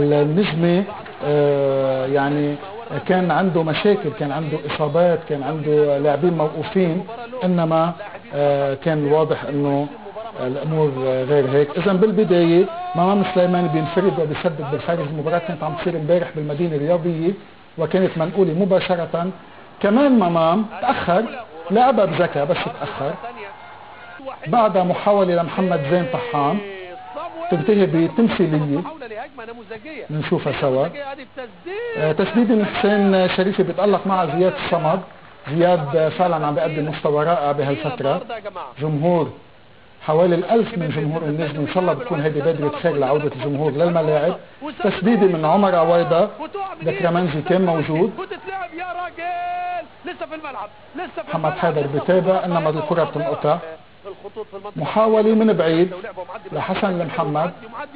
النجمه آه يعني كان عنده مشاكل، كان عنده اصابات، كان عنده لاعبين موقوفين، انما آه كان واضح انه الامور غير هيك. اذا بالبدايه ممام سليمان بينفرد وبيسدد بالخارج. المباراه كانت عم تصير امبارح بالمدينه الرياضيه وكانت منقوله مباشره. كمان ممام تاخر، لعبها بذكاء بس تاخر، بعدها محاوله لمحمد زين طحان تنتهي بتمثيليه نشوفها سوا. آه تسديد من حسين شريفي بيتالق مع زياد الصمد. زياد فعلا عم بيقدم مستوى رائع بهالفتره. جمهور حوالي الألف من جمهور النجم، إن شاء الله بتكون هيدي بادرة خير لعودة الجمهور للملاعب. تسديدة من عمر عويضة، دكرمنجي كان موجود، محمد حيدر بتابع انما الكرة بتنقطع. محاولة من بعيد لحسن المحمد،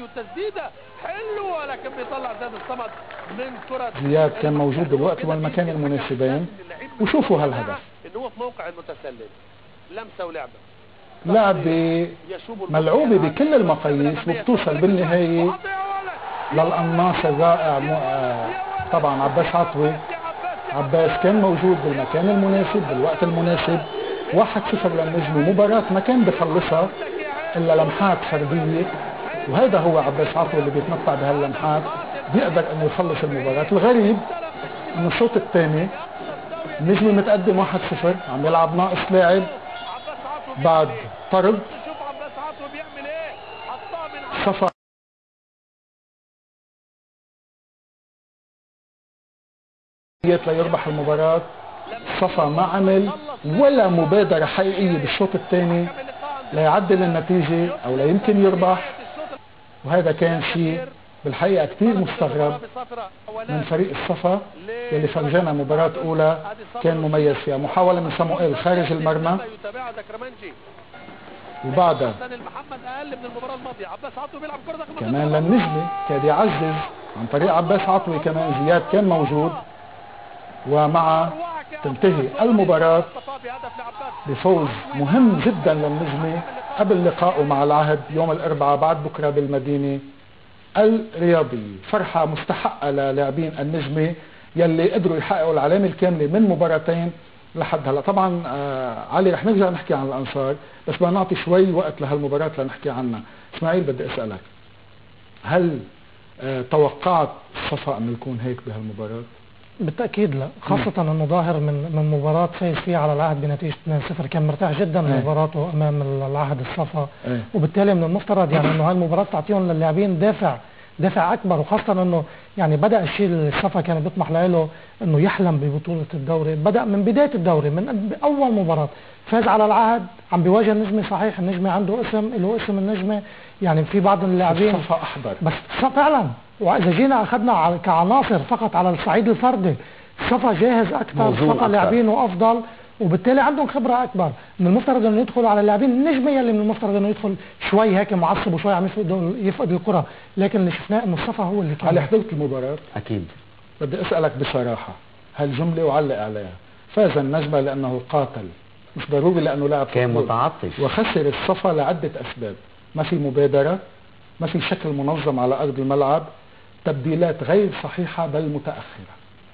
زياد كان موجود بالوقت والمكان المناسبين. وشوفوا هالهدف، انه في موقع المتسلل، لمسة ولعبة، لعبة ملعوبة بكل المقاييس، وبتوصل بالنهاية للقناص الرائع طبعا عباس عطوي. عباس كان موجود بالمكان المناسب بالوقت المناسب. واحد صفر للنجم، مباراة ما كان بخلصها الا لمحات فردية وهذا هو عباس عطوة اللي بيتمتع بهاللمحات، بيقدر انه يخلص المباراة. الغريب انه الشوط الثاني النجمي متقدم واحد صفر، عم يلعب ناقص لاعب بعد طرد. صفا ليربح المباراة. صفا ما عمل ولا مبادرة حقيقية بالشوط الثاني ليعدل النتيجة او ليمكن يربح، وهذا كان شيء بالحقيقة كتير مستغرب من فريق الصفا يلي فرجانا مباراة أولى كان مميز فيها. محاولة من ساموئيل خارج المرمى، وبعدها كمان للنجمي كاد يعزز عن طريق عباس عطوي، كمان زياد كان موجود، ومع تنتهي المباراة بفوز مهم جدا للنجمي قبل لقائه مع العهد يوم الأربعاء بعد بكرة بالمدينة الرياضية. فرحة مستحقة للاعبين النجمي يلي قدروا يحققوا العلامة الكاملة من مباراتين لحد هلا. طبعا آه علي رح نرجع نحكي عن الأنصار، بس بدنا نعطي شوي وقت لهالمباراة لنحكي عنها. اسماعيل بدي أسألك، هل آه توقعت الصفا أن يكون هيك بهالمباراة؟ بالتأكيد لا، خاصة انه ظاهر من من مباراة فاز فيها على العهد بنتيجة اثنين صفر، كان مرتاح جدا من مباراته امام العهد الصفا، ايه. وبالتالي من المفترض يعني انه هاي المباراة تعطيهم للاعبين دافع دافع اكبر، وخاصة انه يعني بدأ الشيء اللي الصفا كان بيطمح له انه يحلم ببطولة الدوري، بدأ من بداية الدوري من اول مباراة فاز على العهد، عم بيواجه النجمي. صحيح النجمي عنده اسم له اسم النجمي، يعني في بعض اللاعبين الصفا احضر، بس فعلا واذا جينا اخذنا كعناصر فقط على الصعيد الفردي صفا جاهز اكثر، صفا لاعبينه افضل، وبالتالي عندهم خبره اكبر. من المفترض انه يدخلوا على اللاعبين النجمي يلي من المفترض انه يدخل شوي هيك معصب وشوي عم يفقد يفقد الكره، لكن اللي شفناه انه الصفا هو اللي كان. على حضرت المباراه اكيد بدي اسالك بصراحه هالجمله وعلق عليها، فاز النجمه لانه قاتل، مش ضروري لانه لاعب كان متعطش، وخسر الصفا لعده اسباب، ما في مبادره، ما في شكل منظم على ارض الملعب، تبديلات غير صحيحه بل متاخره.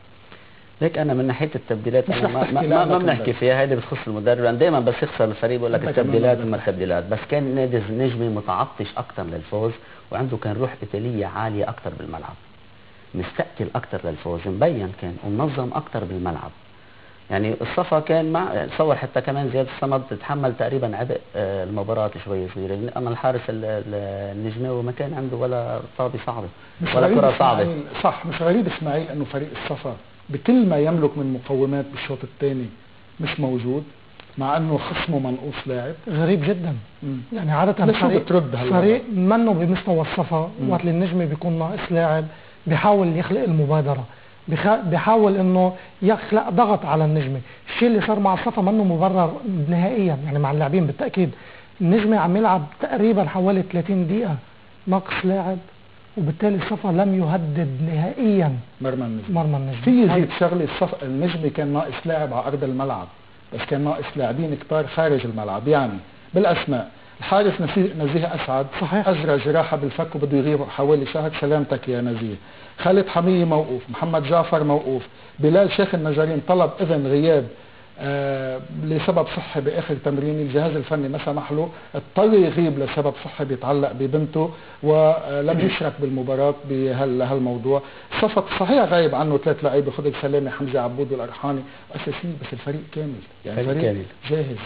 ليك انا من ناحيه التبديلات انا ما, ما, ما بنحكي فيها، هيدي بتخص المدرب، لان دائما بس يخسر الفريق بقول لك التبديلات وما التبديلات، بس كان نادي النجمي متعطش اكثر للفوز، وعنده كان روح قتاليه عاليه اكثر بالملعب، مستقتل اكثر للفوز، مبين كان ومنظم اكثر بالملعب. يعني الصفا كان مع تصور حتى كمان زياد الصمد تتحمل تقريبا عبء المباراه شوي صغيره، اما الحارس النجماوي ما كان عنده ولا طابه صعبه ولا كره صعبه. صح، مش غريب اسماعيل انه فريق الصفا بكل ما يملك من مقومات بالشوط الثاني مش موجود، مع انه خصمه منقوص لاعب. غريب جدا. مم. يعني عاده فريق فريق منه بمستوى الصفا، وقت النجمي بيكون ناقص لاعب بيحاول يخلق المبادره، بيحاول انه يخلق ضغط على النجمي. الشيء اللي صار مع الصفا منه مبرر نهائيا، يعني مع اللاعبين بالتاكيد. النجمي عم يلعب تقريبا حوالي ثلاثين دقيقه ناقص لاعب، وبالتالي الصفا لم يهدد نهائيا مرمى النجم. مرمى النجم. في يزيد شغله، الصفا النجمي كان ناقص لاعب على ارض الملعب، بس كان ناقص لاعبين كتار خارج الملعب. يعني بالاسماء الحارس نزيه اسعد صحيح اجرى جراحه بالفك وبده يغيب حوالي شهر، سلامتك يا نزيه. خالد حميه موقوف، محمد جعفر موقوف، بلال شيخ النجارين طلب اذن غياب آه لسبب صحي باخر تمرين، الجهاز الفني ما سمح له، اضطر يغيب لسبب صحي بيتعلق ببنته، ولم يشرك بالمباراه بهالموضوع. صفت صحيح غايب عنه ثلاث لعيبه، خضر سلامه، حمزه عبود والارحاني اساسي، بس الفريق كامل، يعني فريق كامل جاهز.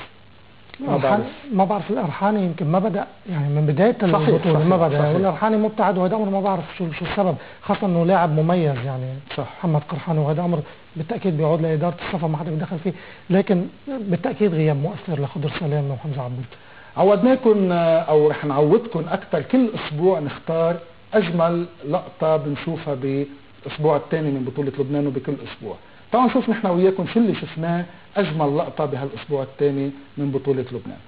ما بعرف ما بعرف الارحاني يمكن ما بدا، يعني من بدايه البطوله ما بدا، والارحاني مبتعد، وهذا امر ما بعرف شو شو السبب، خاصه انه لاعب مميز يعني صح محمد قرحاني، وهذا امر بالتاكيد بيعود لاداره الصفا ما حدا بيدخل فيه، لكن بالتاكيد غياب مؤثر لخضر سلامه وحمزه عبود. عودناكم او رح نعودكم اكثر كل اسبوع نختار اجمل لقطه بنشوفها بالاسبوع الثاني من بطوله لبنان، وبكل اسبوع تعالوا نشوف نحن وياكم شو اللي شفناه اجمل لقطه بهالاسبوع الثاني من بطوله لبنان.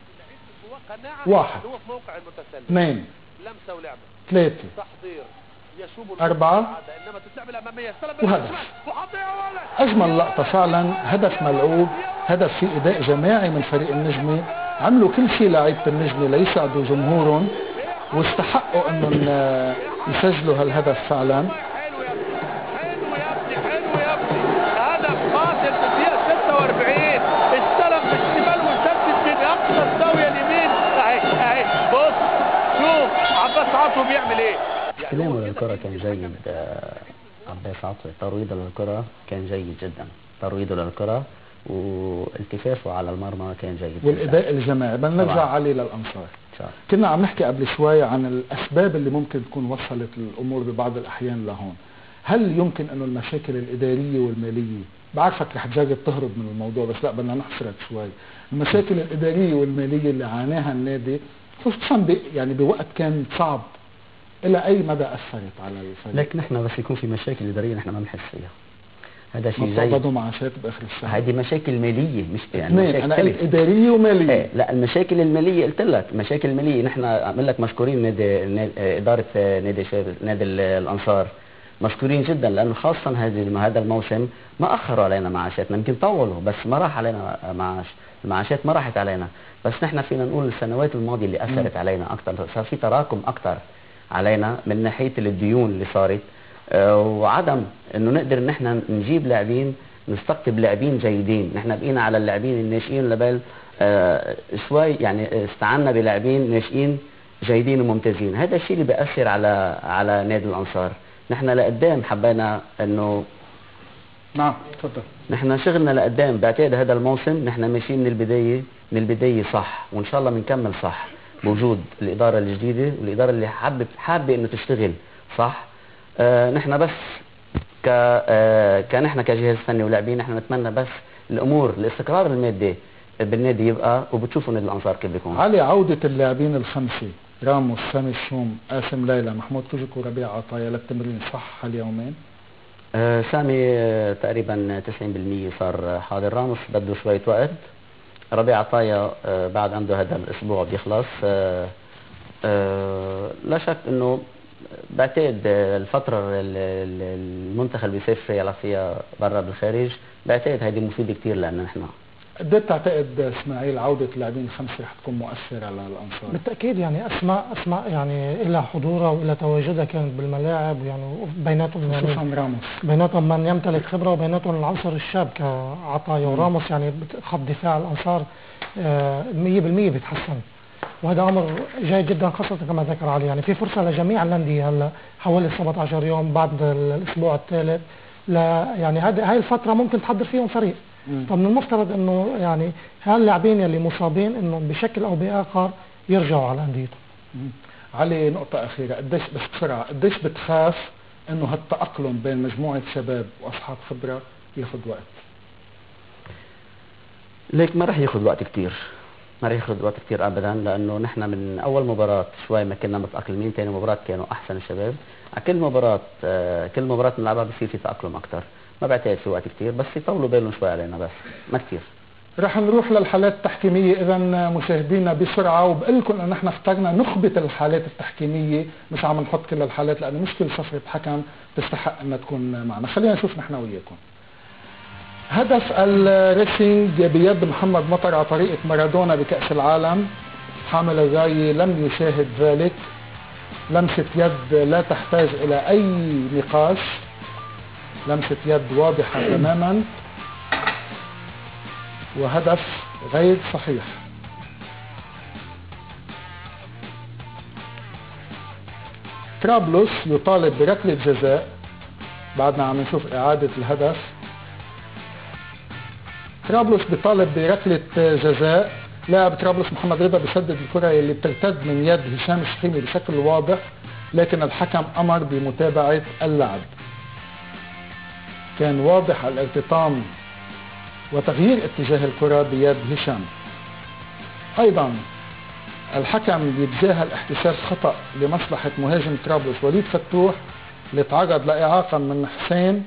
واحد، اثنين، لمسه ولعبه، ثلاثه، تحضير، يشوب اربعه، انما تتلعب الاماميه، وهدف. اجمل لقطه فعلا، هدف ملعوب، هدف في اداء جماعي من فريق النجمي، عملوا كل شيء لعيبه النجمي ليسعدوا جمهورهم، واستحقوا انهم يسجلوا هالهدف فعلا. عباس عاطف بيعمل ايه؟ استلامه للكرة كان جيد. آه، عباس عاطف ترويضه للكرة كان جيد جدا، ترويضه للكرة والتفافه على المرمى كان جيد جدا. والاداء الجماعي. بدنا نرجع طبعاً. علي للانصار. صح. كنا عم نحكي قبل شوي عن الاسباب اللي ممكن تكون وصلت الامور ببعض الاحيان لهون. هل يمكن انه المشاكل الاداريه والماليه، بعرفك رح تجرب تهرب من الموضوع بس لا بدنا نحصرك شوي، المشاكل الاداريه والماليه اللي عاناها النادي خصوصا ب... يعني بوقت كان صعب، الى اي مدى اثرت على الفريق؟ لكن نحن بس يكون في مشاكل اداريه نحن ما بنحس فيها، هذا شيء ما جيد. بتقبضوا معاشات باخر السنه؟ هذه مشاكل ماليه مش يعني اثنين، مشاكل انا قلت تلف. اداريه وماليه. ايه لا المشاكل الماليه قلت لك المشاكل الماليه نحن عمل لك مشكورين نادي, نادي اداره نادي شباب نادي الانصار مشكورين جدا لانه خاصه هذه هذا الموسم ما اخروا علينا معاشاتنا، يمكن طولوا بس ما راح علينا معاش، المعاشات ما راحت علينا، بس نحن فينا نقول السنوات الماضيه اللي اثرت علينا اكثر، صار في تراكم اكثر علينا من ناحيه الديون اللي صارت آه وعدم انه نقدر ان احنا نجيب لاعبين نستقطب لاعبين جيدين. نحن بقينا على اللاعبين الناشئين لبال آه شوي يعني استعنا بلاعبين ناشئين جيدين وممتازين، هذا الشيء اللي بيأثر على على نادي الانصار. نحن لقدام حبينا انه نعم تفضل. نحن شغلنا لقدام، بعتقد هذا الموسم نحن ماشيين من البدايه من البدايه صح، وان شاء الله بنكمل صح بوجود الاداره الجديده والاداره اللي حابه حابه انه تشتغل صح. آه نحن بس ك آه كان احنا كجهاز فني ولاعبين نحن نتمنى بس الامور الاستقرار المادي بالنادي يبقى، وبتشوفوا نادي الانصار كيف بيكون. علي، عوده اللاعبين الخمسه راموس، سامي الشوم، قاسم ليلى، محمود كوجك وربيع عطايا للتمرين صح هاليومين؟ آه سامي آه تقريبا تسعين بالمئة صار حاضر، راموس بده شويه وقت، ربيع عطايا آه بعد عنده هذا الاسبوع بيخلص. آه آه لا شك انه بعتقد الفترة المنتخب اللي بيسافر يلعب فيها برا بالخارج بعتقد هذه مفيدة كثير لنا نحن. قد ايه بتعتقد اسماعيل عودة اللاعبين الخمسة رح تكون مؤثرة على الانصار؟ بالتاكيد يعني اسماء اسماء يعني لها حضورها والى تواجدها كانت بالملاعب، يعني بيناتهم يعني خصوصا راموس، بيناتهم من يمتلك خبره وبيناتهم العنصر الشاب كعطايا وراموس، يعني خط دفاع الانصار مية بالمية بيتحسن، وهذا امر جيد جدا خاصه كما ذكر علي. يعني في فرصه لجميع الانديه هلا حوالي سبعة عشر يوم بعد الاسبوع الثالث، لا يعني هذه هاي الفتره ممكن تحضر فيهم فريق. فمن المفترض انه يعني هاللاعبين اللي مصابين انه بشكل او باخر يرجعوا على انديتهم. علي نقطه اخيره، قديش بس بسرعه قديش بتخاف انه هالتاقلم بين مجموعه شباب واصحاب خبره ياخذ وقت؟ ليك ما رح ياخذ وقت كثير، ما رح ياخذ وقت كثير ابدا، لانه نحن من اول مباراه شوي ما كنا متاقلمين، ثاني مباراه كانوا احسن الشباب، على كل مباراه آه كل مباراه بنلعبها بصير في تاقلم اكثر، ما بعتقد في وقت كثير بس يطولوا بالهم شوي علينا بس ما كثير. رح نروح للحالات التحكيميه اذا مشاهدينا بسرعه، وبقول لكم انه نحن اخترنا نخبه الحالات التحكيميه، مش عم نحط كل الحالات لانه مش كل صفره حكم تستحق انها تكون معنا. خلينا نشوف نحن وياكم. هدف الريسينج بيد محمد مطر على طريقة مارادونا بكأس العالم، حامل الراية لم يشاهد ذلك، لمسة يد لا تحتاج إلى أي نقاش، لمسة يد واضحة تماما، وهدف غير صحيح. طرابلس يطالب بركلة جزاء، بعدنا عم نشوف إعادة الهدف. طرابلس بيطالب بركلة جزاء، لاعب طرابلس محمد رضا بيسدد الكرة اللي بترتد من يد هشام الشحيمي بشكل واضح، لكن الحكم أمر بمتابعة اللعب. كان واضح الارتطام وتغيير اتجاه الكرة بيد هشام. أيضا الحكم بيتجاهل احتساب خطأ لمصلحة مهاجم طرابلس وليد فتوح اللي تعرض لإعاقة من حسين.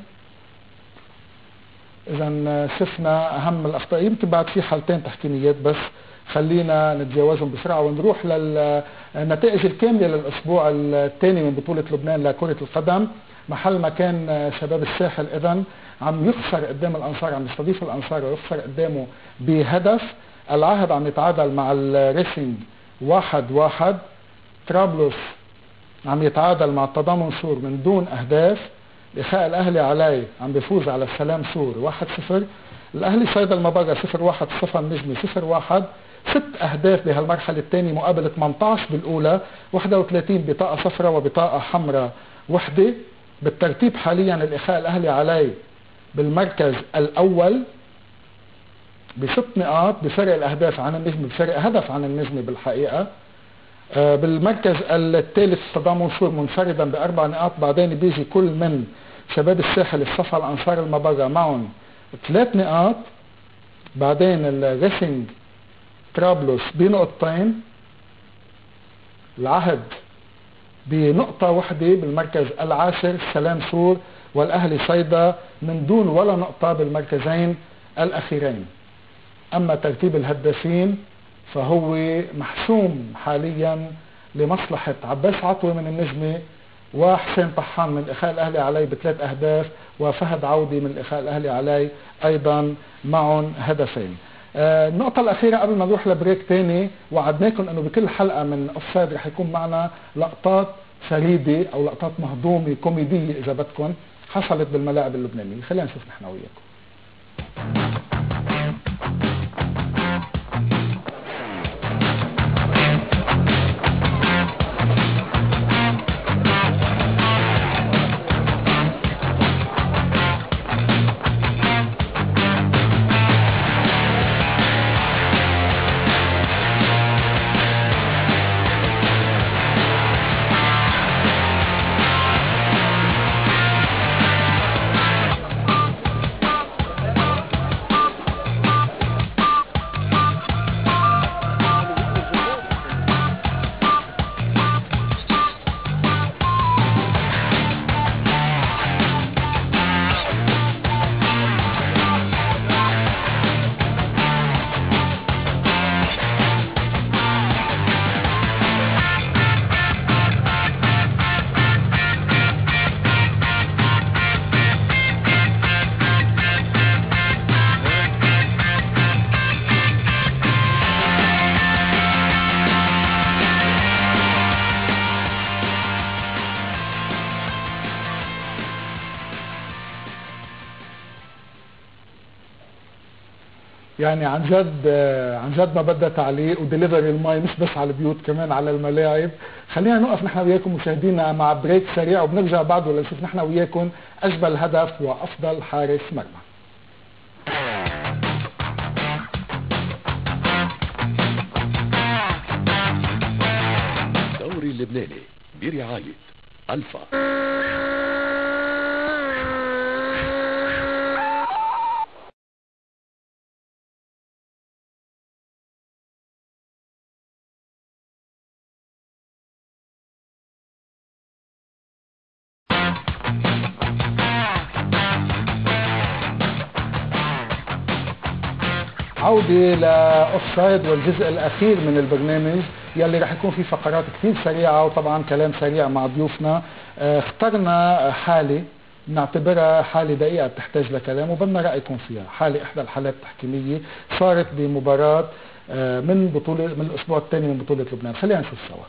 إذا شفنا أهم الأخطاء، يمكن بعد في حالتين تحكيميات بس خلينا نتجاوزهم بسرعة ونروح للنتائج الكاملة للأسبوع الثاني من بطولة لبنان لكرة القدم. محل ما كان شباب الساحل إذا عم يخسر قدام الأنصار، عم يستضيف الأنصار ويخسر قدامه بهدف. العهد عم يتعادل مع الريسينج واحد واحد. طرابلس عم يتعادل مع التضامن سور من دون أهداف. الإخاء الأهلي علي عم بيفوز على السلام سور واحد صفر. الأهلي صيدا المبرة صفر واحد، صفا النجمي صفر واحد. ست اهداف بهالمرحله الثانيه مقابل ثمانية عشر بالاولى، واحد وثلاثين بطاقه صفراء وبطاقه حمراء وحده. بالترتيب حاليا الاخاء الاهلي علي بالمركز الاول بست نقاط بفرق الاهداف عن النجم، بفرق هدف عن النجم بالحقيقه. آه بالمركز الثالث التضامن سور منفردا باربع نقاط، بعدين بيجي كل من شباب الساحل الصفا الانصار المبرة معهم ثلاث نقاط، بعدين الريسنج طرابلس بنقطتين، العهد بنقطة واحدة بالمركز العاشر، سلام سور والأهلي صيدا من دون ولا نقطة بالمركزين الأخيرين. أما ترتيب الهدافين فهو محسوم حاليا لمصلحة عباس عطوة من النجمة وحسين طحان من الإخاء الأهلي علي بثلاث أهداف، وفهد عودي من الإخاء الأهلي علي أيضا معهم هدفين. آه النقطة الأخيرة قبل ما نروح لبريك تاني، وعدناكم أنه بكل حلقة من أوفسايد رح يكون معنا لقطات فريدة أو لقطات مهضومة كوميدية إذا بدكم حصلت بالملاعب اللبنانية. خلينا نشوف نحن وياكم. يعني عن جد عن جد ما بدها تعليق، ودليفري المي مش بس على البيوت كمان على الملاعب. خلينا نوقف نحن وياكم مشاهدينا مع بريك سريع، وبنرجع بعده لنشوف نحن وياكم اجمل هدف وافضل حارس مرمى. الدوري اللبناني برعاية ألفا. عودة لأوفسايد والجزء الأخير من البرنامج يلي رح يكون فيه فقرات كثير سريعة وطبعا كلام سريع مع ضيوفنا. اه اخترنا حالة نعتبرها حالة دقيقة بتحتاج لكلام وبدنا رأيكم فيها. حالة إحدى الحالات التحكيمية صارت بمباراة اه من بطولة من الأسبوع الثاني من بطولة لبنان. خلينا نشوف سوا.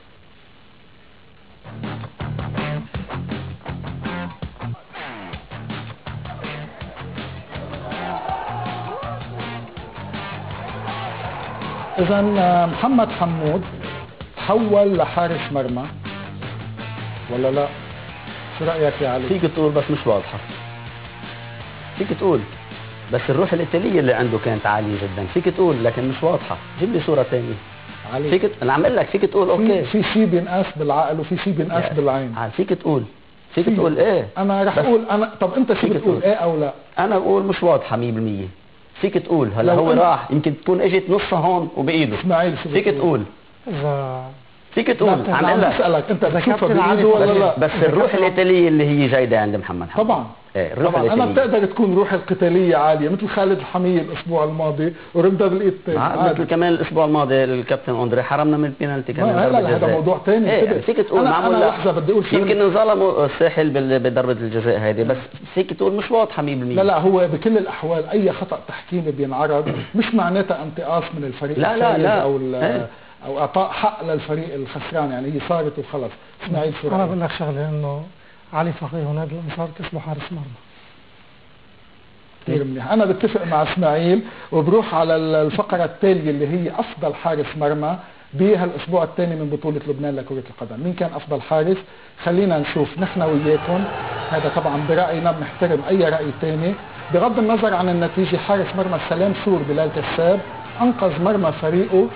إذا محمد حمود تحول لحارس مرمى ولا لا؟ شو رأيك يا علي؟ فيك تقول بس مش واضحة. فيك تقول بس الروح الإيطالية اللي عنده كانت عالية جدا. فيك تقول لكن مش واضحة. جيب لي صورة ثانية. علي فيك انا عم اقول لك فيك تقول اوكي. في شيء بينقاس بالعقل وفي شيء بينقاس بالعين. فيك تقول فيك فيه. تقول ايه؟ انا رح اقول انا. طب انت شو بتقول ايه او لا؟ انا بقول مش واضحة مية بالمية. فيك تقول هلا هو راح يمكن تكون اجت نصها هون وبايده. اسماعيل شو فيك تقول اذا فيك تقول عم اقول لك اسالك انت بتشوفها بايده ولا لا؟ بس الروح الإيطالية اللي هي جايده عند محمد حمود طبعا. ايه طبعا انا بتقدر تكون روح القتاليه عاليه مثل خالد الحمية الاسبوع الماضي ورمدها بالايد الثانيه. مثل كمان الاسبوع الماضي الكابتن اندري حرمنا من البينالتي كمان. هلا هذا موضوع ثاني. ايه فيك تقول معمول لحظه بدي اقول يمكن انظلموا الساحل بضربه الجزاء هذه بس فيك تقول مش واضحه مية بالمية. لا لا هو بكل الاحوال اي خطا تحكيمي بينعرض مش معناتها انتقاص من الفريق لا لا لا او ايه؟ او اعطاء حق للفريق الخسران. يعني هي صارت وخلص. اسماعيل شو انا بقول لك شغله انه علي فقيه ونادي الانصار كسبوا حارس مرمى. كثير منيح. انا بتفق مع اسماعيل وبروح على الفقره التاليه اللي هي افضل حارس مرمى بهالاسبوع الثاني من بطوله لبنان لكره القدم. مين كان افضل حارس؟ خلينا نشوف نحن وياكم. هذا طبعا براينا، بنحترم اي راي ثاني بغض النظر عن النتيجه. حارس مرمى سلام سور بلال كساب انقذ مرمى فريقه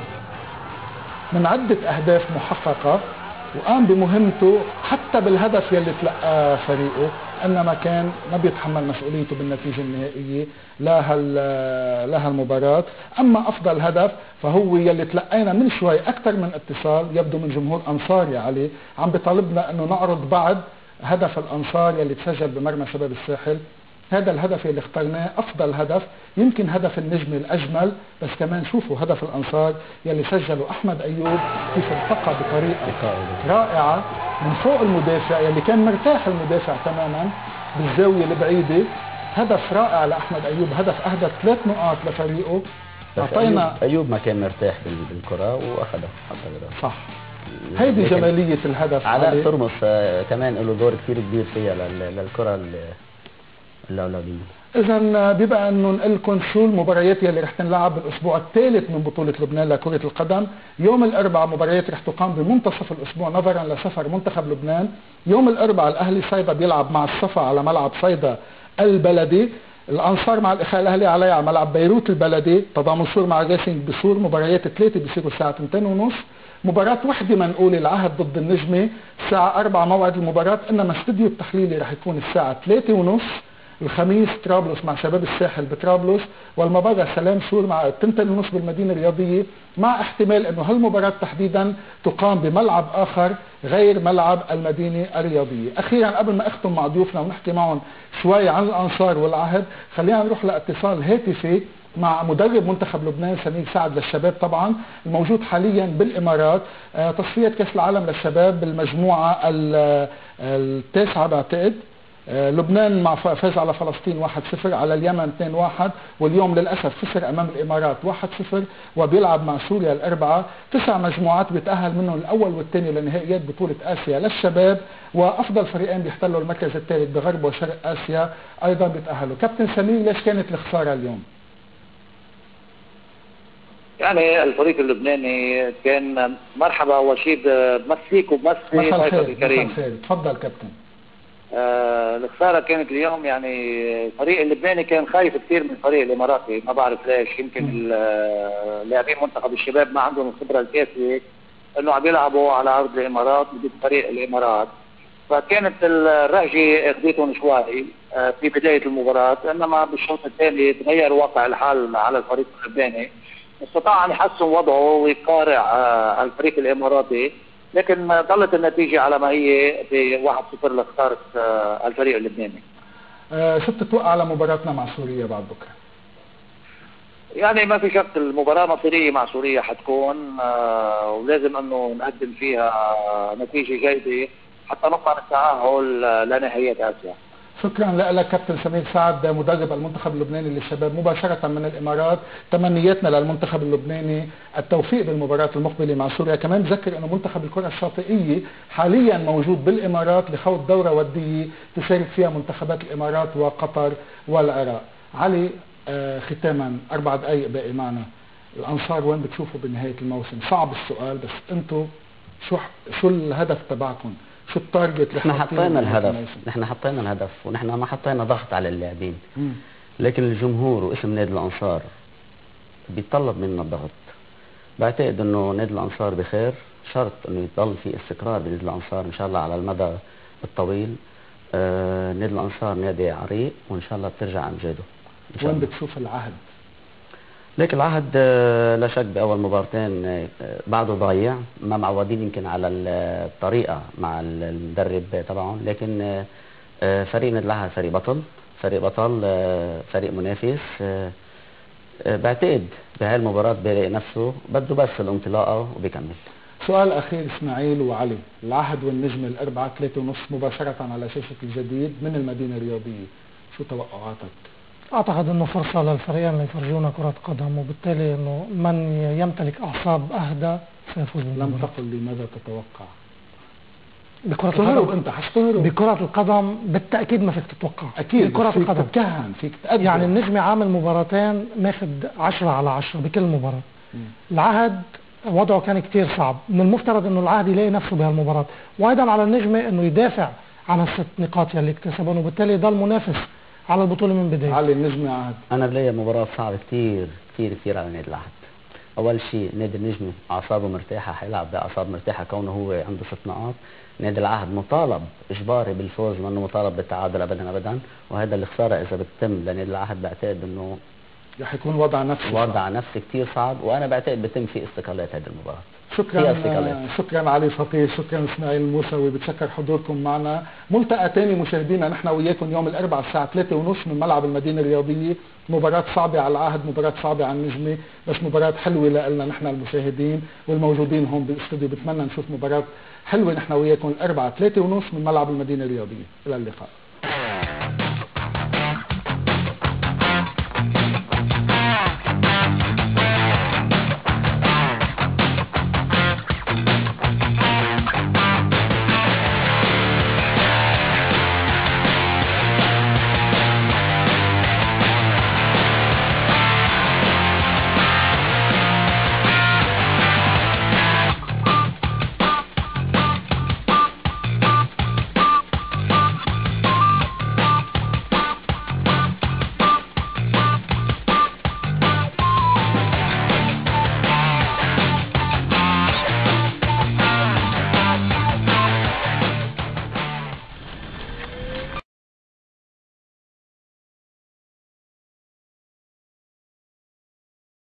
من عده اهداف محققه وقام بمهمته حتى بالهدف يلي تلقاه فريقه، انما كان ما بيتحمل مسؤوليته بالنتيجه النهائيه لهالمباراه. اما افضل هدف فهو يلي تلقينا من شوي اكثر من اتصال يبدو من جمهور انصاري عليه، عم بيطالبنا انه نعرض بعد هدف الانصار يلي تسجل بمرمى شباب الساحل. هذا الهدف اللي اخترناه افضل هدف، يمكن هدف النجم الاجمل، بس كمان شوفوا هدف الانصار يلي سجله احمد ايوب كيف ارتقى بطريقه رائعه من فوق المدافع يلي كان مرتاح المدافع تماما بالزاويه البعيده. هدف رائع لاحمد ايوب، هدف اهدى ثلاث نقاط لفريقه. اعطينا أيوب, ايوب ما كان مرتاح بالكره واخذها حتى صح. هيدي جماليه الهدف. علاء ترمس آه كمان له دور كثير كبير فيها للكره الاولاديه. اذا بيبقى انه نقول لكم شو المباريات يلي رح تنلعب بالاسبوع الثالث من بطوله لبنان لكره القدم. يوم الاربعاء مباريات رح تقام بمنتصف الاسبوع نظرا لسفر منتخب لبنان. يوم الاربعاء الاهلي صيدا بيلعب مع الصفا على ملعب صيدا البلدي، الانصار مع الاخاء الاهلي علي على ملعب بيروت البلدي، تضامن سور مع الريسنج بسور. مباريات ثلاثه بيصيروا الساعه اثنتين وثلاثين. مباراة وحدة منقولة العهد ضد النجمة الساعة أربعة موعد المباراة، انما استوديو التحليلي رح يكون الساعة ثلاثة وثلاثين. الخميس طرابلس مع شباب الساحل بطرابلس، والمباراة سلام سور مع تنتين ونص بالمدينة الرياضية، مع احتمال انه هالمباراة تحديدا تقام بملعب اخر غير ملعب المدينة الرياضية. اخيرا قبل ما اختم مع ضيوفنا ونحكي معهم شوي عن الانصار والعهد، خلينا نروح لاتصال هاتفي مع مدرب منتخب لبنان سمير سعد للشباب طبعا الموجود حاليا بالامارات. آه تصفية كاس العالم للشباب بالمجموعة التاسعة بعتقد. آه لبنان مع فاز على فلسطين واحد صفر، على اليمن اثنين واحد، واليوم للاسف خسر امام الامارات واحد صفر، وبيلعب مع سوريا الاربعاء. تسع مجموعات بيتاهل منهم الاول والثاني لنهائيات بطولة اسيا للشباب، وافضل فريقين بيحتلوا المركز الثالث بغرب وشرق اسيا ايضا بيتاهلوا. كابتن سمير، ليش كانت الخسارة اليوم؟ يعني الفريق اللبناني كان مرحبا اول شيء بمسيك وبمسي مساء الخير. مساء الخير، تفضل كابتن. آه الخساره كانت اليوم، يعني الفريق اللبناني كان خايف كثير من الفريق الاماراتي، ما بعرف ليش. يمكن لاعبين منتخب الشباب ما عندهم الخبره الكافيه انه عم يلعبوا على ارض الامارات ضد فريق الامارات، فكانت الرهجه اخذتهم شوي آه في بدايه المباراه، انما بالشوط الثاني تغير واقع الحال على الفريق اللبناني، استطاع ان يحسن وضعه ويقارع آه الفريق الاماراتي، لكن ظلت النتيجه على ما هي ب واحد صفر لخساره آه الفريق اللبناني. آه شو بتتوقع على مباراتنا مع سوريا بعد بكره؟ يعني ما في شك المباراه مصيريه مع سوريا حتكون، آه ولازم انه نقدم فيها نتيجه جيده حتى نطلع التاهل لنهائيات اسيا. شكرا لك كابتن سمير سعد مدرب المنتخب اللبناني للشباب مباشرة من الامارات. تمنياتنا للمنتخب اللبناني التوفيق بالمباراة المقبلة مع سوريا. كمان بذكر انه منتخب الكرة الشاطئية حاليا موجود بالامارات لخوض دورة ودية تشارك فيها منتخبات الامارات وقطر والعراق. علي، آه ختاما اربع دقائق باقي معنا، الانصار وين بتشوفوا بنهاية الموسم؟ صعب السؤال بس انتم شو شو الهدف تبعكم؟ شو التارجت؟ نحن حطينا الهدف، نحن حطينا الهدف ونحن ما حطينا ضغط على اللاعبين، لكن الجمهور واسم نادي الانصار بيطلب منا الضغط. بعتقد انه نادي الانصار بخير، شرط انه يضل في استقرار بنادي الانصار ان شاء الله على المدى الطويل. آه نادي الانصار نادي عريق وان شاء الله بترجع امجاده. وين بتشوف العهد؟ لكن العهد لا شك باول مباراتين بعده ضايع، ما معودين يمكن على الطريقه مع المدرب تبعهم، لكن فريق نادي العهد فريق بطل، فريق بطل فريق منافس. بعتقد بهاي المباراه بيلاقي نفسه بده بس الانطلاقه وبيكمل. سؤال اخير اسماعيل وعلي، العهد والنجم الاربعاء ثلاثة ونص مباشره على شاشه الجديد من المدينه الرياضيه، شو توقعاتك؟ اعتقد انه فرصة للفريقين ليفرجونا كرة قدم، وبالتالي انه من يمتلك اعصاب اهدى سيفوز بالمباراة. لم تقل لي ماذا تتوقع؟ بكرة تهرب الهرب انت حتهرب. بكرة القدم بالتأكيد ما فيك تتوقع. اكيد بكرة فيك القدم تتكهن، فيك تقدر. يعني النجم عامل مباراتين ماخد عشرة على عشرة بكل مباراة. مم. العهد وضعه كان كتير صعب، من المفترض انه العهد يلاقي نفسه بهالمباراة، وايضا على النجمة انه يدافع عن الست نقاط يلي اكتسبهم، وبالتالي يضل منافس على البطولة من بداية. علي النجم عهد. انا بلاقي مباراه صعبه كثير كثير كثير على نادي العهد. اول شيء نادي النجم اعصابه مرتاحه، حيلعب باعصاب مرتاحه كونه هو عنده ست نقاط. نادي العهد مطالب اجباري بالفوز، وانه مطالب بالتعادل ابدا ابدا، وهذا الخساره اذا بتتم لنادي العهد بعتقد انه رح يكون وضع نفسي وضع صعب. نفسي كثير صعب، وانا بعتقد بتم في استقالات هذه المباراه. شكرا فيها استقالات. شكرا علي فقيه، شكرا اسماعيل الموسوي، بتشكر حضوركم معنا. ملتقى ثاني مشاهدينا نحن وياكم يوم الاربعاء الساعه ثلاثة ونص من ملعب المدينه الرياضيه. مباراه صعبه على العهد، مباراه صعبه على النجمه، بس مباراه حلوه لنا نحن المشاهدين والموجودين هون بالاستوديو. بتمنى نشوف مباراه حلوه نحن وياكم الاربعاء ثلاثة ونص من ملعب المدينه الرياضيه. الى اللقاء.